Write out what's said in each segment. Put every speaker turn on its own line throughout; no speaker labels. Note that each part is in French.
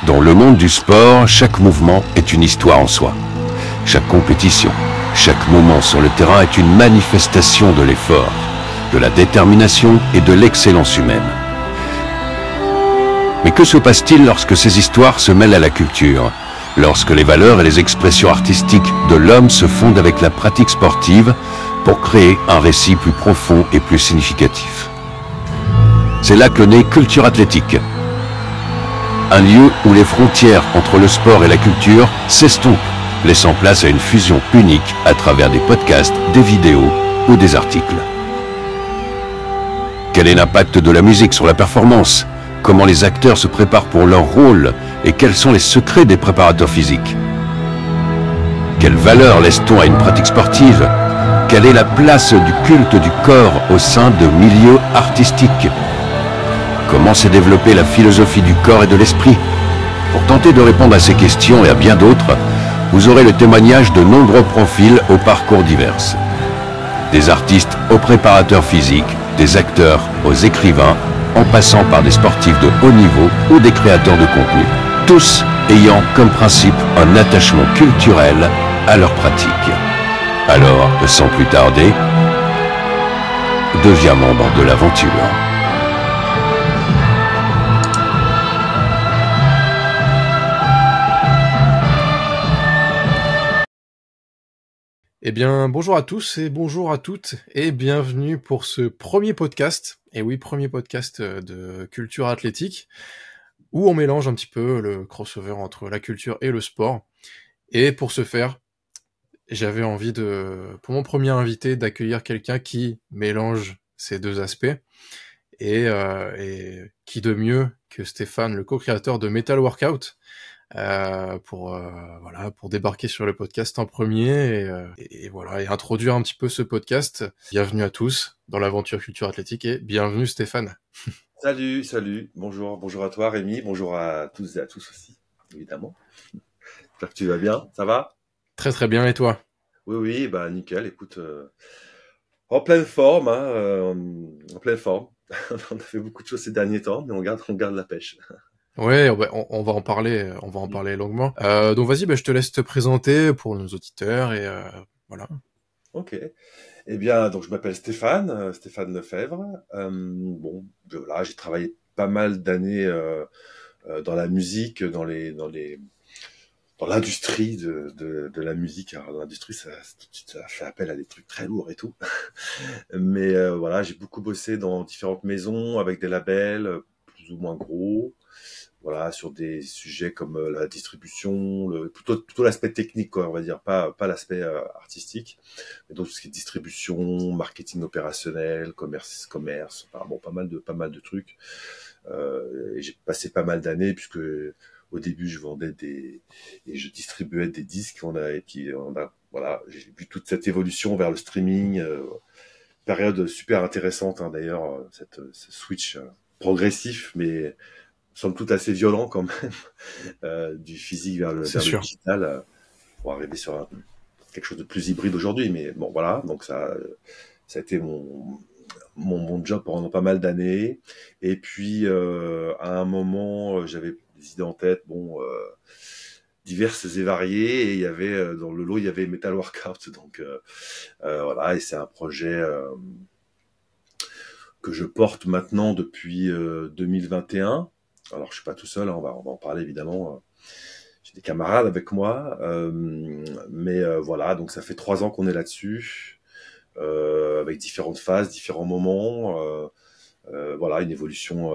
Dans le monde du sport, chaque mouvement est une histoire en soi. Chaque compétition, chaque moment sur le terrain est une manifestation de l'effort, de la détermination et de l'excellence humaine. Mais que se passe-t-il lorsque ces histoires se mêlent à la culture? Lorsque les valeurs et les expressions artistiques de l'homme se fondent avec la pratique sportive pour créer un récit plus profond et plus significatif. C'est là que naît Culture Athlétique. Un lieu où les frontières entre le sport et la culture s'estompent, laissant place à une fusion unique à travers des podcasts, des vidéos ou des articles. Quel est l'impact de la musique sur la performance? Comment les acteurs se préparent pour leur rôle et quels sont les secrets des préparateurs physiques? Quelle valeur laisse-t-on à une pratique sportive? Quelle est la place du culte du corps au sein de milieux artistiques? Comment s'est développée la philosophie du corps et de l'esprit? Pour tenter de répondre à ces questions et à bien d'autres, vous aurez le témoignage de nombreux profils aux parcours divers. Des artistes aux préparateurs physiques, des acteurs aux écrivains, en passant par des sportifs de haut niveau ou des créateurs de contenu, tous ayant comme principe un attachement culturel à leur pratique. Alors, sans plus tarder, deviens membre de l'aventure.
Eh bien, bonjour à tous et bonjour à toutes et bienvenue pour ce premier podcast. Et oui, premier podcast de Culture Athlétique, où on mélange un petit peu le crossover entre la culture et le sport. Et pour ce faire, j'avais envie pour mon premier invité, d'accueillir quelqu'un qui mélange ces deux aspects. Et qui de mieux que Stéphane, le co-créateur de Metal Workout, pour débarquer sur le podcast en premier et introduire un petit peu ce podcast. Bienvenue à tous dans l'aventure Culture Athlétique et bienvenue Stéphane.
Salut, bonjour à toi Rémi, bonjour à tous et à tous aussi, évidemment. J'espère que tu vas bien, ça va?
Très très bien, et toi?
Oui, bah nickel, écoute, en pleine forme, en pleine forme. On a fait beaucoup de choses ces derniers temps, mais on garde la pêche.
Ouais, on va en parler longuement. Donc vas-y, je te laisse te présenter pour nos auditeurs et voilà.
Ok. Eh bien, donc je m'appelle Stéphane Lefebvre. Voilà, j'ai travaillé pas mal d'années dans la musique, dans l'industrie de la musique. Alors, dans l'industrie, ça fait appel à des trucs très lourds et tout. Mais voilà, j'ai beaucoup bossé dans différentes maisons avec des labels plus ou moins gros. Voilà, sur des sujets comme la distribution, plutôt l'aspect technique, quoi, on va dire, pas l'aspect artistique, mais donc tout ce qui est distribution, marketing opérationnel, commerce, enfin bon, pas mal de trucs. Et j'ai passé pas mal d'années puisque au début je vendais et je distribuais des disques. Voilà, j'ai vu toute cette évolution vers le streaming, période super intéressante, hein, d'ailleurs, ce switch progressif, mais somme toute assez violent quand même, du physique vers le digital, pour arriver sur quelque chose de plus hybride aujourd'hui. Mais bon, voilà, donc ça a été mon job pendant pas mal d'années. Et puis, à un moment, j'avais des idées en tête, diverses et variées. Et il y avait, dans le lot, il y avait Metal Workout. Donc, voilà, et c'est un projet que je porte maintenant depuis 2021. Alors, je suis pas tout seul, hein, on va en parler évidemment. J'ai des camarades avec moi, mais voilà, donc ça fait 3 ans qu'on est là-dessus, avec différentes phases, différents moments. Voilà, une évolution.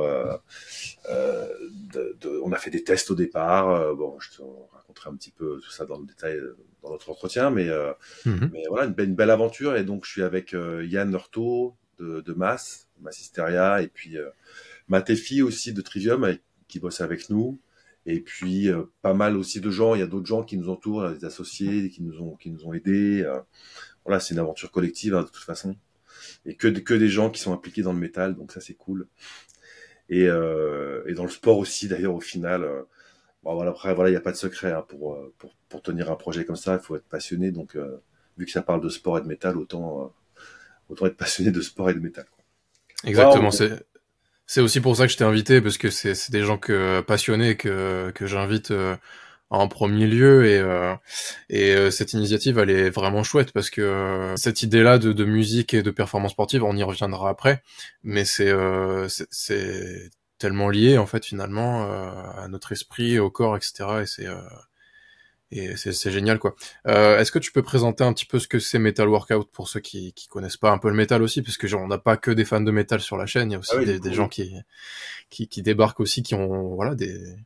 On a fait des tests au départ. Je te raconterai un petit peu tout ça dans le détail dans notre entretien, mais voilà, une belle aventure. Et donc, je suis avec Yann Lorto de Mass Hysteria, et puis Matéfi aussi de Trivium, qui bosse avec nous, et puis pas mal aussi de gens. Il y a d'autres gens qui nous entourent, des associés qui nous ont aidés. Voilà, c'est une aventure collective, hein, de toute façon, et que des gens qui sont impliqués dans le métal, donc ça c'est cool. Et dans le sport aussi, d'ailleurs, au final. Voilà, après, voilà, il n'y a pas de secret, hein, pour tenir un projet comme ça, il faut être passionné. Donc, vu que ça parle de sport et de métal, autant être passionné de sport et de métal, quoi.
Exactement,
Voilà,
C'est aussi pour ça que je t'ai invité, parce que c'est des gens passionnés que j'invite en premier lieu, et cette initiative, elle est vraiment chouette, parce que cette idée-là de musique et de performance sportive, on y reviendra après, mais c'est tellement lié en fait finalement à notre esprit, au corps, etc. Et c'est génial, quoi. Est-ce que tu peux présenter un petit peu ce que c'est Metal Workout pour ceux qui connaissent pas un peu le métal aussi, parce que genre, on n'a pas que des fans de métal sur la chaîne, il y a
Ah
aussi
oui,
des gens qui débarquent aussi, qui ont voilà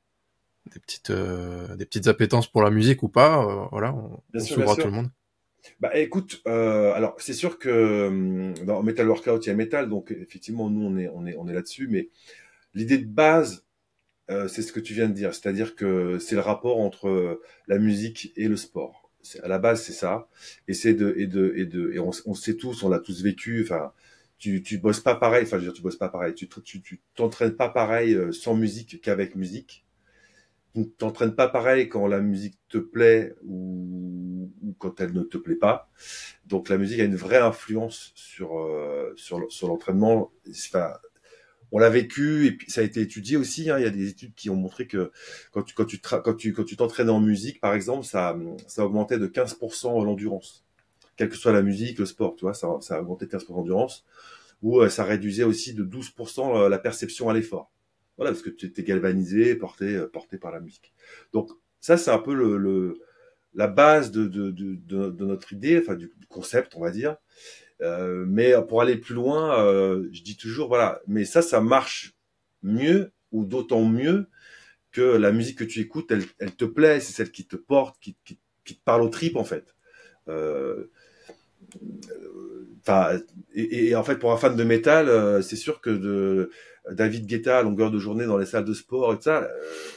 des petites appétences pour la musique ou pas. Voilà,
bien
on
sûr, bien
s'ouvre à tout
sûr.
le monde.
Bah écoute, alors c'est sûr que dans Metal Workout, il y a Metal, donc effectivement, nous, on est là-dessus, mais l'idée de base, c'est ce que tu viens de dire, c'est-à-dire que c'est le rapport entre la musique et le sport. À la base, c'est ça, et c'est et on sait tous, on l'a tous vécu. Enfin, tu bosses pas pareil. Enfin, je veux dire, tu bosses pas pareil. Tu t'entraînes pas pareil sans musique qu'avec musique. Tu ne t'entraînes pas pareil quand la musique te plaît ou quand elle ne te plaît pas. Donc, la musique a une vraie influence sur l'entraînement. Enfin, on l'a vécu et puis ça a été étudié aussi. Hein. Il y a des études qui ont montré que quand tu t'entraînais en musique, par exemple, ça augmentait de 15% l'endurance. Quelle que soit la musique, le sport, tu vois, ça a augmenté de 15% l'endurance. Ou ça réduisait aussi de 12% la perception à l'effort. Voilà, parce que tu étais galvanisé, porté par la musique. Donc ça, c'est un peu la base de notre idée, enfin du concept, on va dire. Mais pour aller plus loin, je dis toujours, voilà, mais ça marche mieux ou d'autant mieux que la musique que tu écoutes, elle te plaît, c'est celle qui te porte, qui te parle aux tripes en fait. Euh, Enfin, et en fait, pour un fan de métal, c'est sûr que David Guetta à longueur de journée dans les salles de sport et tout ça,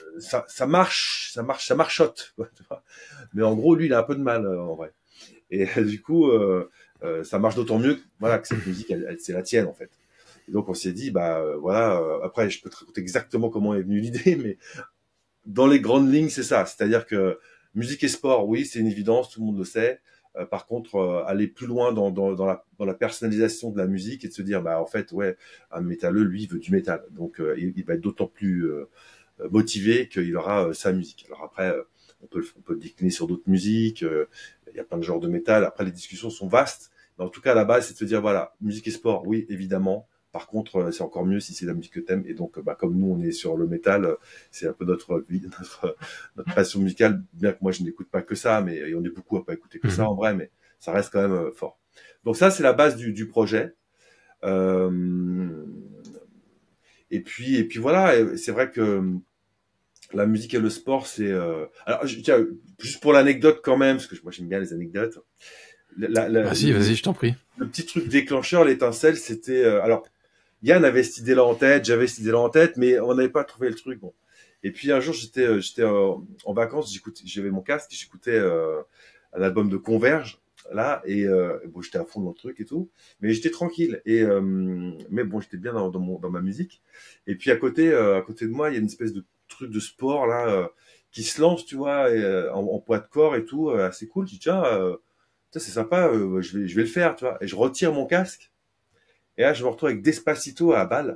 ça marchote. Tu vois. Mais en gros, lui, il a un peu de mal en vrai. Et du coup, ça marche d'autant mieux que, voilà, que cette musique, c'est la tienne en fait. Et donc on s'est dit, bah voilà. Après, je peux te raconter exactement comment est venue l'idée, mais dans les grandes lignes, c'est ça. C'est-à-dire que musique et sport, oui, c'est une évidence, tout le monde le sait. Par contre, aller plus loin dans la personnalisation de la musique et de se dire, bah en fait, ouais, un métalleux, lui, il veut du métal. Donc, il va être d'autant plus motivé qu'il aura sa musique. Alors après, on peut le décliner sur d'autres musiques. Il y a plein de genres de métal. Après, les discussions sont vastes. Mais en tout cas, à la base, c'est de se dire, voilà, musique et sport, oui, évidemment. Par contre, c'est encore mieux si c'est la musique que t'aimes. Et donc, bah, comme nous, on est sur le métal, c'est un peu notre vie, notre passion musicale. Bien que moi, je n'écoute pas que ça, mais et on est beaucoup à pas écouter que ça en vrai, mais ça reste quand même fort. Donc ça, c'est la base du projet. Euh, et puis voilà. C'est vrai que la musique et le sport, c'est. Alors, tiens, juste pour l'anecdote quand même, parce que moi, j'aime bien les anecdotes.
Vas-y, je t'en prie.
Le petit truc déclencheur, l'étincelle, c'était. Alors, Yann avait cette idée-là en tête, j'avais cette idée-là en tête, mais on n'avait pas trouvé le truc. Bon. Et puis un jour, j'étais en vacances, j'avais mon casque, j'écoutais un album de Converge là, et bon, j'étais à fond dans le truc et tout, mais j'étais tranquille. Et mais bon, j'étais bien dans ma musique. Et puis à côté de moi, il y a une espèce de truc de sport là qui se lance, tu vois, et, en poids de corps et tout, assez cool. Je dis tiens, ça c'est sympa, je vais le faire, tu vois. Et je retire mon casque. Et là, je me retrouve avec Despacito à balle.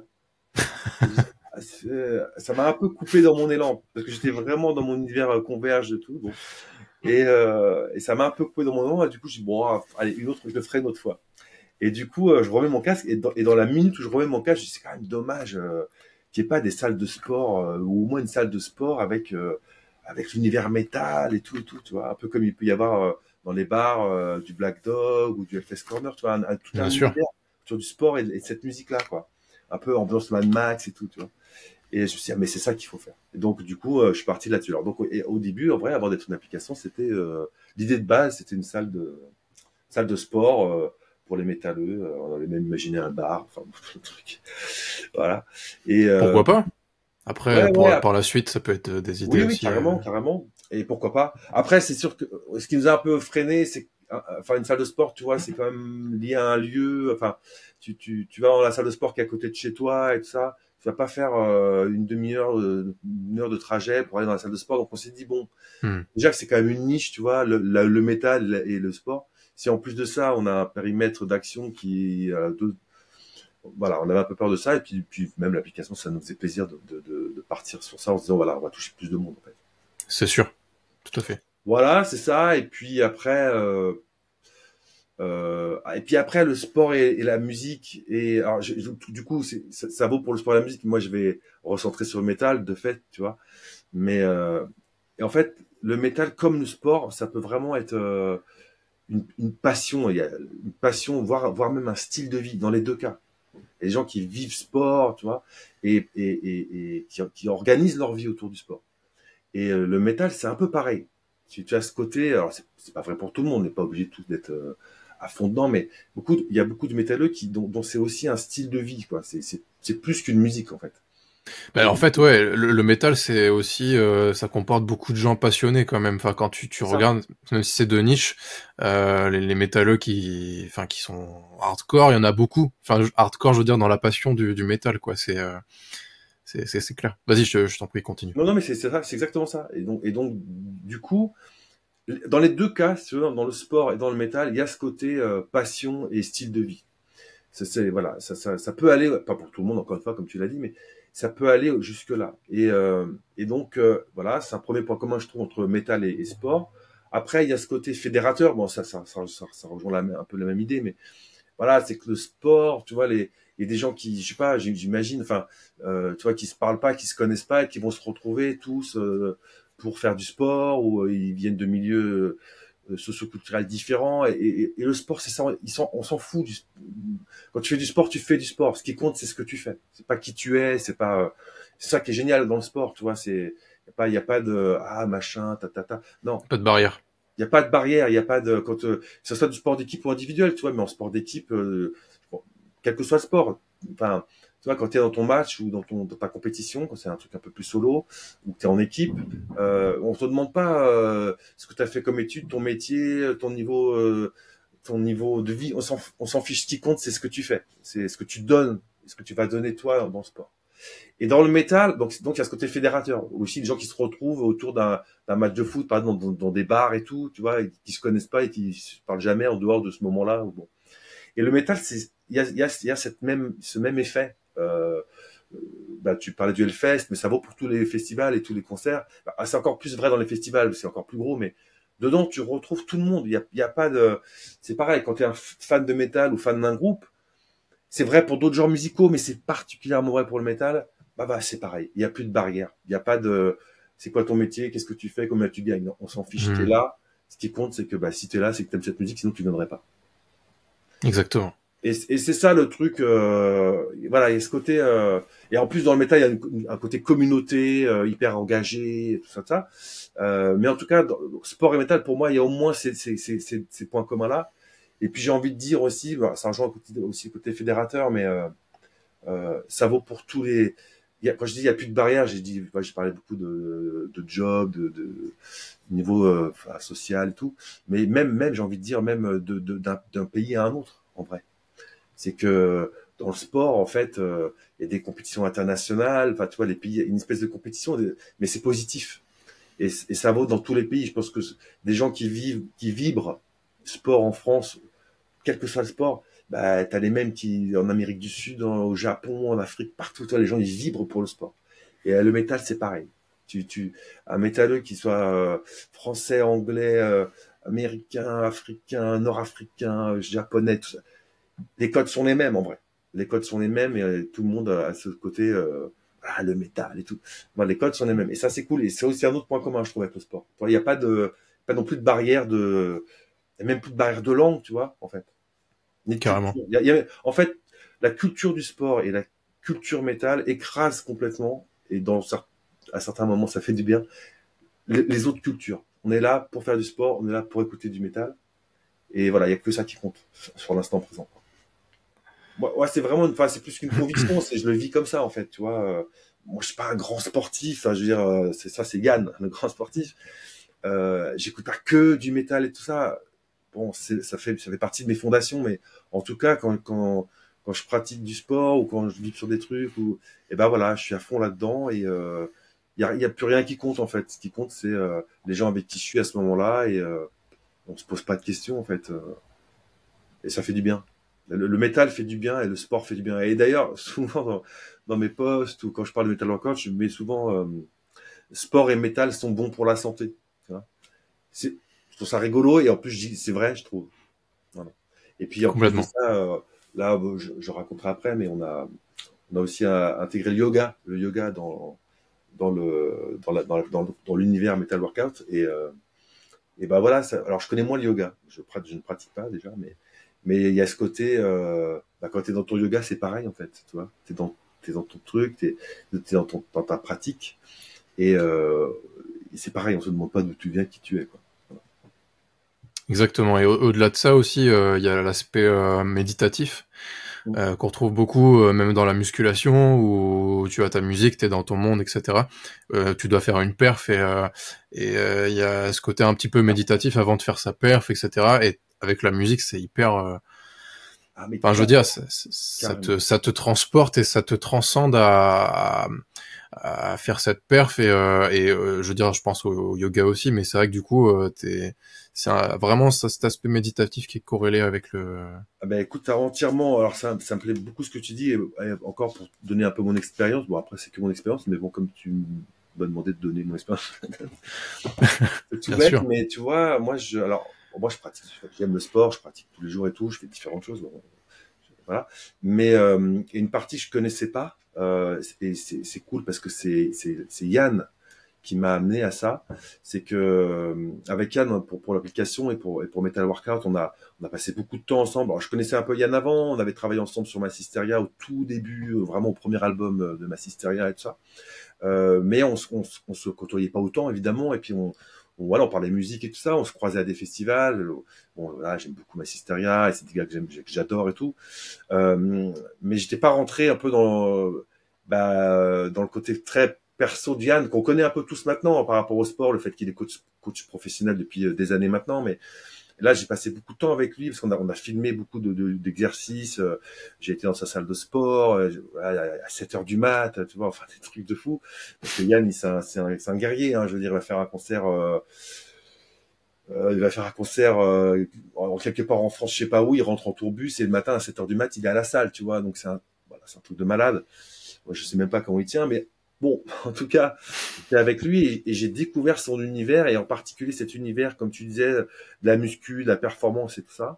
Ça m'a un peu coupé dans mon élan parce que j'étais vraiment dans mon univers Converge et tout. Bon. Et ça m'a un peu coupé dans mon élan. Et du coup, je dis bon, allez, je le ferai une autre fois. Et du coup, je remets mon casque et dans la minute où je remets mon casque, je dis c'est quand même dommage qu'il n'y ait pas des salles de sport ou au moins une salle de sport avec l'univers métal et tout, tu vois, un peu comme il peut y avoir dans les bars du Black Dog ou du Hellfest Corner, tu vois, tout un
Bien sûr.
univers autour du sport et de cette musique-là, quoi. Un peu ambiance Mad Max et tout, tu vois. Et je me suis dit, ah, mais c'est ça qu'il faut faire. Et donc, du coup, je suis parti là-dessus. Alors, donc, au début, en vrai, avant d'être une application, c'était l'idée de base, c'était une salle de sport pour les métalleux. On avait même imaginé un bar, enfin, plein de trucs. Voilà. Et
Pourquoi pas? Après,
ouais, ouais,
par la suite, ça peut être des idées
oui, oui,
aussi.
carrément, carrément. Et pourquoi pas. Après, c'est sûr que ce qui nous a un peu freiné, c'est enfin une salle de sport, tu vois, c'est quand même lié à un lieu. Enfin, tu vas dans la salle de sport qui est à côté de chez toi et tout ça. Tu vas pas faire une demi-heure, une heure de trajet pour aller dans la salle de sport. Donc on s'est dit bon,
Hmm.
déjà que c'est quand même une niche, tu vois, le métal et le sport. Si en plus de ça, on a un périmètre d'action qui est voilà, on avait un peu peur de ça, et puis même l'application, ça nous faisait plaisir de partir sur ça en se disant, voilà, on va toucher plus de monde, en fait.
C'est sûr, tout à fait.
Voilà, c'est ça, et puis après le sport et la musique, et alors, du coup, ça vaut pour le sport et la musique, moi je vais recentrer sur le métal, de fait, tu vois, mais, et en fait, le métal comme le sport, ça peut vraiment être une passion, il y a une passion, voire même un style de vie, dans les deux cas. Les gens qui vivent sport, tu vois, et qui organisent leur vie autour du sport. Et le métal, c'est un peu pareil. Tu as ce côté, alors c'est pas vrai pour tout le monde, on n'est pas obligé tous d'être à fond dedans, mais il y a beaucoup de métalleux dont c'est aussi un style de vie, quoi. C'est plus qu'une musique, en fait.
Bah, en fait, ouais, le métal, c'est aussi, ça comporte beaucoup de gens passionnés quand même. Enfin, quand tu
C'est ça.
regardes, même si c'est de niche, les métalleux qui sont hardcore, il y en a beaucoup. Enfin, hardcore, je veux dire, dans la passion du métal, quoi. C'est clair. Vas-y, je t'en prie, continue.
Non, mais c'est ça, c'est exactement ça. Et donc, du coup, dans les deux cas, si tu veux, dans le sport et dans le métal, il y a ce côté passion et style de vie. Voilà, ça peut aller, pas pour tout le monde, encore une fois, comme tu l'as dit, mais ça peut aller jusque-là. Et donc, voilà, c'est un premier point commun, je trouve, entre métal et sport. Après, il y a ce côté fédérateur. Bon, ça rejoint un peu la même idée, mais voilà, c'est que le sport, tu vois, il y a des gens qui, je sais pas, j'imagine, enfin, tu vois, qui se parlent pas, qui se connaissent pas, et qui vont se retrouver tous pour faire du sport, ou ils viennent de milieux socioculturels différents, et le sport, c'est ça, on s'en fout. Quand tu fais du sport, tu fais du sport. Ce qui compte, c'est ce que tu fais. C'est pas qui tu es, c'est ça qui est génial dans le sport, tu vois. Il y a pas de machin, ta. Non,
Pas de barrière.
il y a pas de barrière, il y a pas de que ce soit du sport d'équipe ou individuel, tu vois. Mais en sport d'équipe, bon, quel que soit le sport, enfin, tu vois, quand tu es dans ton match ou dans ta compétition, quand c'est un truc un peu plus solo ou que tu es en équipe, on te demande pas ce que tu as fait comme étude, ton métier, ton niveau de vie, on s'en fiche. Ce qui compte, c'est ce que tu fais, c'est ce que tu donnes, ce que tu vas donner toi dans le sport. Et dans le métal, donc il y a ce côté fédérateur, aussi des gens qui se retrouvent autour d'un match de foot, par exemple dans des bars et tout, tu vois, et qui se connaissent pas et qui se parlent jamais en dehors de ce moment-là. Bon. Et le métal, il y a ce même effet. Bah, tu parlais du Hellfest, mais ça vaut pour tous les festivals et tous les concerts. Bah, c'est encore plus vrai dans les festivals, c'est encore plus gros, mais dedans, tu retrouves tout le monde. Il y a pas de, c'est pareil, quand tu es un fan de métal ou fan d'un groupe, c'est vrai pour d'autres genres musicaux, mais c'est particulièrement vrai pour le métal. Bah, c'est pareil. Il y a plus de barrière. Il y a pas de, c'est quoi ton métier? Qu'est-ce que tu fais? Combien tu gagnes? Non, on s'en fiche. T'es là. Ce qui compte, c'est que, bah, si t'es là, c'est que t'aimes cette musique, sinon tu viendrais pas.
Exactement.
Et c'est ça le truc, voilà, il y a ce côté, et en plus dans le métal, il y a un côté communauté, hyper engagé, tout ça. Mais en tout cas, sport et métal, pour moi, il y a au moins ces points communs-là. Et puis j'ai envie de dire aussi, bah, ça rejoint aussi le côté fédérateur, mais ça vaut pour tous les. Quand je dis il y a plus de barrières, j'ai parlé beaucoup de job, de niveau social et tout, mais même j'ai envie de dire même d'un pays à un autre, en vrai. C'est que dans le sport, en fait, il y a des compétitions internationales. Enfin, tu vois, les pays, il y a une espèce de compétition, mais c'est positif. Et ça vaut dans tous les pays. Je pense que des gens qui vibrent sport en France, quel que soit le sport, bah, t'as les mêmes qui, en Amérique du Sud, au Japon, en Afrique, partout, toi, les gens, ils vibrent pour le sport. Et le métal, c'est pareil. Un métalleux qui soit français, anglais, américain, africain, nord-africain, japonais, tout ça, les codes sont les mêmes en vrai. Les codes sont les mêmes et tout le monde a ce côté le métal et tout. Bon, les codes sont les mêmes et ça c'est cool et c'est aussi un autre point commun je trouve avec le sport. Il n'y a pas non plus de barrière il y a même plus de barrière de langue tu vois en fait.
Carrément.
En fait la culture du sport et la culture métal écrase complètement et à certains moments ça fait du bien les autres cultures. On est là pour faire du sport, on est là pour écouter du métal et voilà il y a que ça qui compte sur l'instant présent. Ouais, c'est vraiment, enfin, c'est plus qu'une conviction, je le vis comme ça, en fait, tu vois. Moi, je suis pas un grand sportif, je veux dire, c'est Yann, le grand sportif. J'écoute pas que du métal et tout ça. Bon, ça fait partie de mes fondations, mais en tout cas, quand je pratique du sport ou quand je vis sur des trucs et ben voilà, je suis à fond là-dedans et il y a plus rien qui compte, en fait. Ce qui compte, c'est les gens avec qui je suis à ce moment-là et on se pose pas de questions, en fait. Et ça fait du bien. Le métal fait du bien et le sport fait du bien. Et d'ailleurs, souvent dans mes posts ou quand je parle de metal workout, je mets souvent sport et métal sont bons pour la santé. Tu vois, je trouve ça rigolo et en plus je dis c'est vrai, je trouve. Voilà. Et puis en plus de
Complètement.
ça, là je raconterai après, mais on a aussi intégré le yoga dans l'univers metal workout et ben voilà. Alors je connais moins le yoga, je ne pratique pas déjà, mais il y a ce côté quand t'es dans ton yoga c'est pareil en fait, tu vois, t'es dans ton truc, t'es dans ta pratique et c'est pareil, on se demande pas d'où tu viens, qui tu es quoi.
Exactement. Et au-delà de ça aussi, il y a l'aspect méditatif
Mm.
qu'on retrouve beaucoup, même dans la musculation, où tu as ta musique, t'es dans ton monde, etc. Tu dois faire une perf et il y a ce côté un petit peu méditatif avant de faire sa perf, etc. Et avec la musique, c'est hyper.
Ah mais
Enfin, je veux dire, ça te transporte et ça te transcende à faire cette perf je veux dire, je pense au yoga aussi, mais c'est vrai que du coup, vraiment cet aspect méditatif qui est corrélé avec le.
Ah ben écoute, t'as entièrement. Alors ça me plaît beaucoup ce que tu dis. Et encore pour te donner un peu mon expérience. Bon après c'est que mon expérience, mais bon comme tu m'as demandé de donner mon expérience, c'est tout
Bien
bête.
sûr.
Mais tu vois, moi je pratique. J'aime le sport, je pratique tous les jours et tout. Je fais différentes choses. Bon, voilà. Mais il y a une partie que je connaissais pas. Et c'est cool parce que c'est Yann qui m'a amené à ça, c'est que avec Yann pour l'application et pour Metal Workout, on a passé beaucoup de temps ensemble. Alors, je connaissais un peu Yann avant, on avait travaillé ensemble sur Massisteria au tout début, vraiment au premier album de Massisteria et tout ça. Mais on se côtoyait pas autant évidemment, et puis voilà, on parlait musique et tout ça, on se croisait à des festivals. Bon, voilà, j'aime beaucoup Massisteria et c'est des gars que j'adore et tout. Mais j'étais pas rentré un peu dans le côté très perso d'Yann, qu'on connaît un peu tous maintenant par rapport au sport, le fait qu'il est coach professionnel depuis des années maintenant, mais là j'ai passé beaucoup de temps avec lui parce qu'on a filmé beaucoup d'exercices, j'ai été dans sa salle de sport à 7 heures du mat, tu vois, enfin des trucs de fou, parce que Yann c'est un guerrier, hein, je veux dire, il va faire un concert quelque part en France, je sais pas où, il rentre en tourbus et le matin à 7 heures du mat, il est à la salle, tu vois, donc c'est un truc de malade. Moi, je sais même pas comment il tient, mais bon, en tout cas, j'étais avec lui et j'ai découvert son univers et en particulier cet univers, comme tu disais, de la muscu, de la performance et tout ça.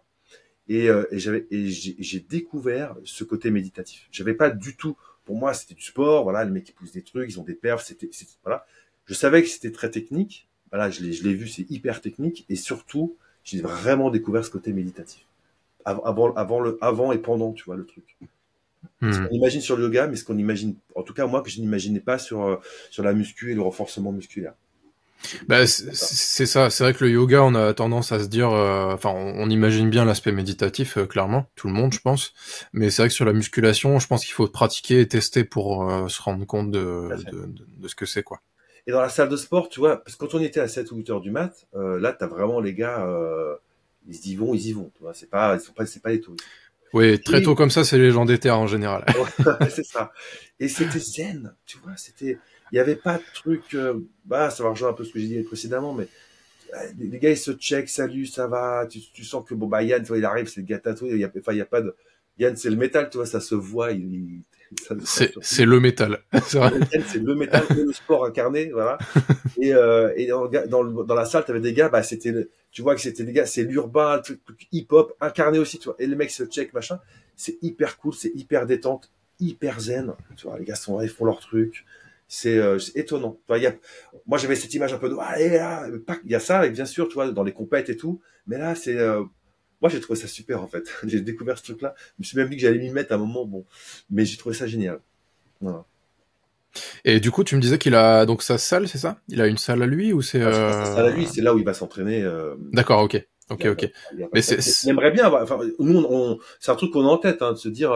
J'ai découvert ce côté méditatif. J'avais pas du tout, pour moi, c'était du sport, voilà, les mecs qui poussent des trucs, ils ont des perfs, voilà. Je savais que c'était très technique. Voilà, je l'ai vu, c'est hyper technique et surtout, j'ai vraiment découvert ce côté méditatif. Avant et pendant, tu vois, le truc. Ce qu'on imagine sur le yoga, mais ce qu'on imagine, en tout cas moi, que je n'imaginais pas sur la muscu et le renforcement musculaire.
Bah, c'est ça. C'est vrai que le yoga, on a tendance à se dire, enfin, on imagine bien l'aspect méditatif, clairement, tout le monde, je pense. Mais c'est vrai que sur la musculation, je pense qu'il faut pratiquer et tester pour se rendre compte de ce que c'est, quoi.
Et dans la salle de sport, tu vois, parce que quand on était à 7 ou 8 heures du mat, là, t'as vraiment les gars, ils y vont, tu vois, c'est pas les touristes.
Oui, très tôt
Et,
comme ça, c'est les gens des terres en général.
ouais, c'est ça. Et c'était zen, tu vois, il y avait pas de truc, ça va rejoindre un peu ce que j'ai dit précédemment, mais les gars, ils se check, salut, ça va, tu sens que, bon, bah, Yann, tu vois, il arrive, c'est le gars tatoué, il y a pas de, Yann, c'est le métal, tu vois, ça se voit,
C'est le métal. C'est vrai.
Yann, c'est le métal et le sport incarné, voilà. Et dans la salle, t'avais des gars, bah, tu vois que c'était des gars, c'est l'urbain, le truc hip-hop incarné aussi, tu vois. Et les mecs se check, machin. C'est hyper cool, c'est hyper détente, hyper zen. Tu vois, les gars sont là, ils font leur truc. C'est étonnant. Tu vois, moi, j'avais cette image un peu de, allez, là, il y a ça, et bien sûr, tu vois, dans les compètes et tout. Mais là, moi, j'ai trouvé ça super, en fait. J'ai découvert ce truc-là. Je me suis même dit que j'allais m'y mettre à un moment, bon. Mais j'ai trouvé ça génial. Voilà.
Et du coup, tu me disais qu'il a donc sa salle, c'est ça? Il a une salle à lui ou c'est
Ah, c'est pas sa salle à lui, c'est là où il va s'entraîner.
D'accord, ok. Ok. Mais
On aimerait bien avoir, enfin, nous, c'est un truc qu'on a en tête, hein, de se dire,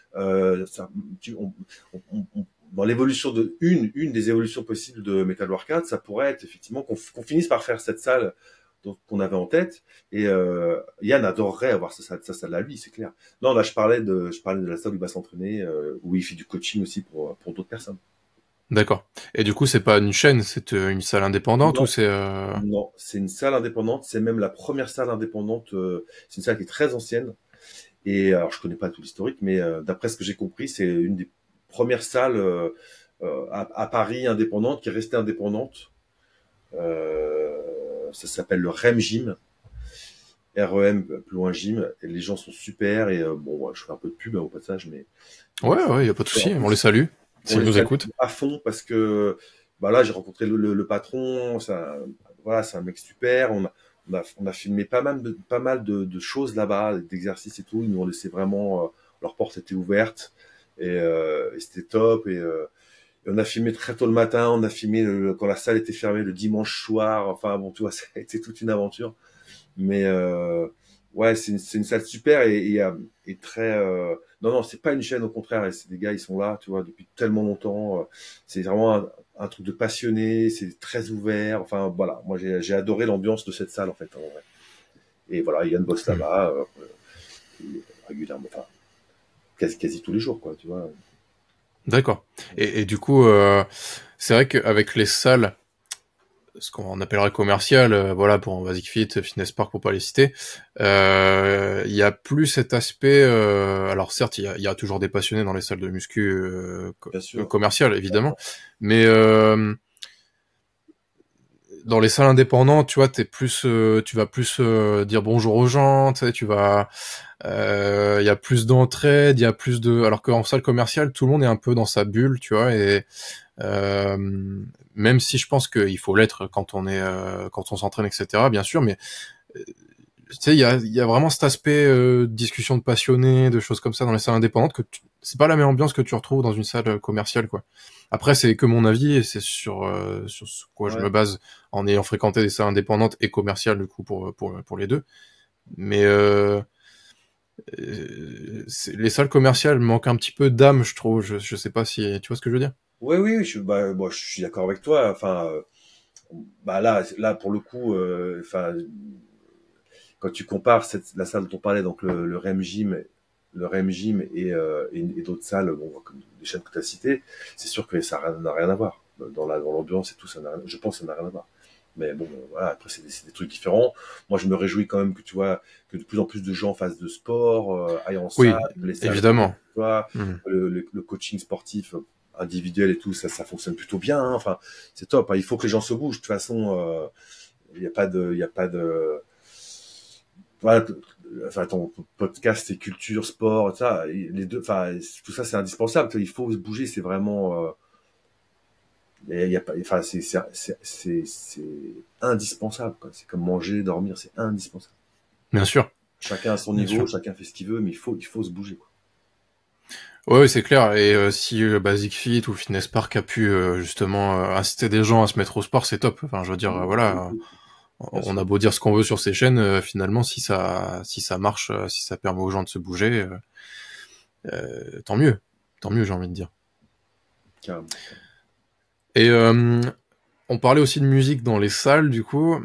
dans l'évolution une des évolutions possibles de Metal Workout, ça pourrait être effectivement qu'on finisse par faire cette salle qu'on avait en tête. Et Yann adorerait avoir sa salle à lui, c'est clair. Non, là, je parlais de la salle où il va s'entraîner, où il fait du coaching aussi pour d'autres personnes.
D'accord. Et du coup, c'est pas une chaîne, c'est une salle indépendante
Non,
ou c'est
non, c'est une salle indépendante. C'est même la première salle indépendante. C'est une salle qui est très ancienne. Et alors, je connais pas tout l'historique, mais d'après ce que j'ai compris, c'est une des premières salles à Paris indépendante qui est restée indépendante. Ça s'appelle le REM Gym. REM plus loin gym, et les gens sont super, et bon, je fais un peu de pub au passage, mais
Ouais, y a pas de souci, on les salue, s'ils nous écoutent.
à fond, parce que bah là j'ai rencontré le patron, voilà, c'est un mec super, on a filmé pas mal de choses là-bas, d'exercices et tout, ils nous ont laissé vraiment, leur porte était ouverte, et c'était top, et on a filmé très tôt le matin, on a filmé quand la salle était fermée le dimanche soir, enfin bon, tu vois, ça a été toute une aventure. Mais ouais, c'est une salle super, et très non, c'est pas une chaîne, au contraire, et c'est des gars, ils sont là, tu vois, depuis tellement longtemps, c'est vraiment un truc de passionné, c'est très ouvert, enfin voilà, moi j'ai adoré l'ambiance de cette salle en fait, en vrai. Et voilà, Yann bosse là-bas régulièrement, enfin quasi tous les jours, quoi, tu vois.
D'accord. Et du coup, c'est vrai qu'avec les salles, ce qu'on appellerait commercial, voilà, pour Basic Fit, Fitness Park, pour pas les citer, il y a plus cet aspect, alors certes, il y a toujours des passionnés dans les salles de muscu
Bien sûr.
commerciales, évidemment, mais dans les salles indépendantes, tu vois, tu vas plus dire bonjour aux gens, tu sais, il y a plus d'entraide, il y a plus de, alors qu'en salle commerciale, tout le monde est un peu dans sa bulle, tu vois, et euh, même si je pense qu'il faut l'être quand on s'entraîne, etc., bien sûr, mais tu sais, il y a vraiment cet aspect discussion de passionnés, de choses comme ça dans les salles indépendantes c'est pas la même ambiance que tu retrouves dans une salle commerciale, quoi. Après, c'est que mon avis, et c'est sur ce quoi je
Ouais.
me base en ayant fréquenté des salles indépendantes et commerciales, du coup, pour les deux. Mais les salles commerciales manquent un petit peu d'âme, je trouve. Je sais pas si tu vois ce que je veux dire.
Ouais, oui, bah, moi, je suis d'accord avec toi. Enfin, bah là, pour le coup, enfin, quand tu compares la salle dont on parlait, donc le REM Gym, et d'autres salles, bon, comme les chaînes que tu as citées, c'est sûr que ça n'a rien à voir. Dans l'ambiance et tout, je pense que ça n'a rien à voir. Mais bon, voilà, après, c'est des trucs différents. Moi, je me réjouis quand même que tu vois, que de plus en plus de gens fassent de sport, aillent en salle,
Oui,
que les salles,
évidemment.
tu vois,
Hmm.
le coaching sportif individuel et tout, ça fonctionne plutôt bien, hein. Enfin, c'est top, hein. Il faut que les gens se bougent. De toute façon, il y a pas de, voilà, enfin, ton podcast, c'est culture, sport, ça, les deux, enfin, tout ça, c'est indispensable. Il faut se bouger, c'est vraiment, il y a pas, enfin, c'est indispensable, quoi. C'est comme manger, dormir, c'est indispensable.
Bien sûr,
Chacun à son
bien
niveau,
sûr.
chacun fait ce qu'il veut, mais il faut se bouger, quoi.
Ouais, c'est clair. Et si Basic Fit ou Fitness Park a pu justement inciter des gens à se mettre au sport, c'est top. Enfin, je veux dire, voilà,
Bien
on
sûr.
a beau dire ce qu'on veut sur ces chaînes, finalement, si ça marche, si ça permet aux gens de se bouger, tant mieux, j'ai envie de dire.
Carrément.
Et on parlait aussi de musique dans les salles, du coup.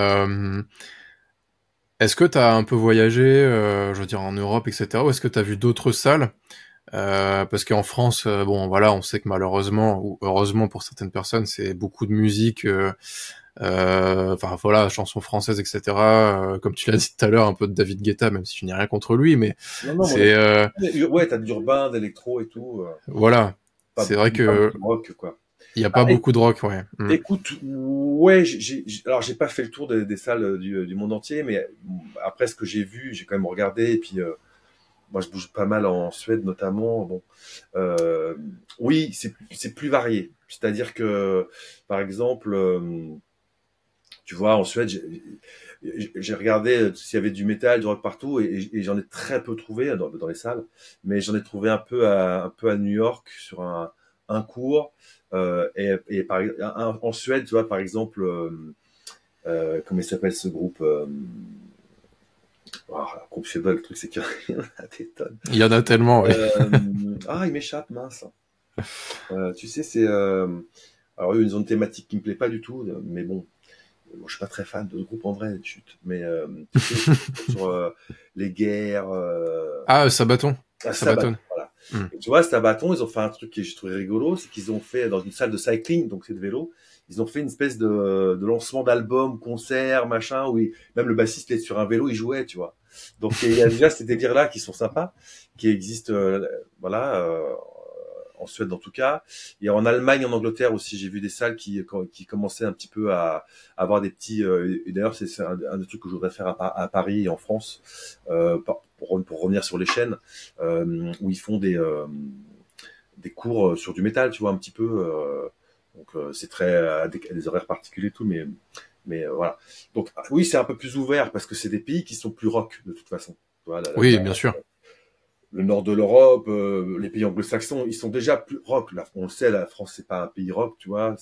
Est-ce que t'as un peu voyagé, je veux dire en Europe, etc. Ou est-ce que t'as vu d'autres salles? Parce qu'en France, bon, voilà, on sait que malheureusement ou heureusement pour certaines personnes, c'est beaucoup de musique, enfin voilà, chansons françaises, etc. Comme tu l'as dit tout à l'heure, un peu de David Guetta, même si je n'ai rien contre lui, mais
Non, non, moi non
c'est
plus. Ouais, t'as de l'urbain, d'électro et tout,
voilà,
pas,
c'est vrai
pas
que
beaucoup de rock, quoi.
il y a
Ah,
pas beaucoup de rock, ouais. Mm.
écoute, ouais, alors j'ai pas fait le tour des salles du monde entier, mais après ce que j'ai vu, j'ai quand même regardé, et puis moi je bouge pas mal en Suède notamment. Bon, euh, oui, c'est plus varié. C'est-à-dire que, par exemple, tu vois, en Suède, j'ai regardé s'il y avait du métal, du rock partout, et j'en ai très peu trouvé dans les salles, mais j'en ai trouvé un peu à New York sur un cours, et en Suède, tu vois, par exemple, comment il s'appelle ce groupe, groupe suédois, le truc c'est qu'il y en a des tonnes.
Il y en a tellement, ouais.
Il m'échappe, mince. Tu sais, alors eux, ils ont une thématique qui me plaît pas du tout, mais bon, moi, je suis pas très fan de ce groupe en vrai, chut. Mais tu sais, sur les guerres,
Ah, Sabaton,
Sabaton,
Sabaton.
voilà.
Mm.
Et tu vois, Sabaton, ils ont fait un truc que j'ai trouvé rigolo, c'est qu'ils ont fait dans une salle de cycling, donc c'est de vélo, ils ont fait une espèce de lancement d'album, concert, machin, où même le bassiste est sur un vélo, il jouait, tu vois. Donc il y a déjà ces délires-là qui sont sympas, qui existent, voilà, en Suède en tout cas. Et en Allemagne, en Angleterre aussi, j'ai vu des salles qui commençaient un petit peu à avoir des petits. Et d'ailleurs, c'est un des trucs que je voudrais faire à Paris et en France, pour revenir sur les chaînes, où ils font des cours sur du métal, tu vois, un petit peu. Donc c'est très à des horaires particuliers et tout, mais voilà. Donc oui, c'est un peu plus ouvert parce que c'est des pays qui sont plus rock de toute façon. Tu vois,
Oui, bien sûr.
le nord de l'Europe, les pays anglo-saxons, ils sont déjà plus rock. Là, on le sait, la France c'est pas un pays rock, tu vois.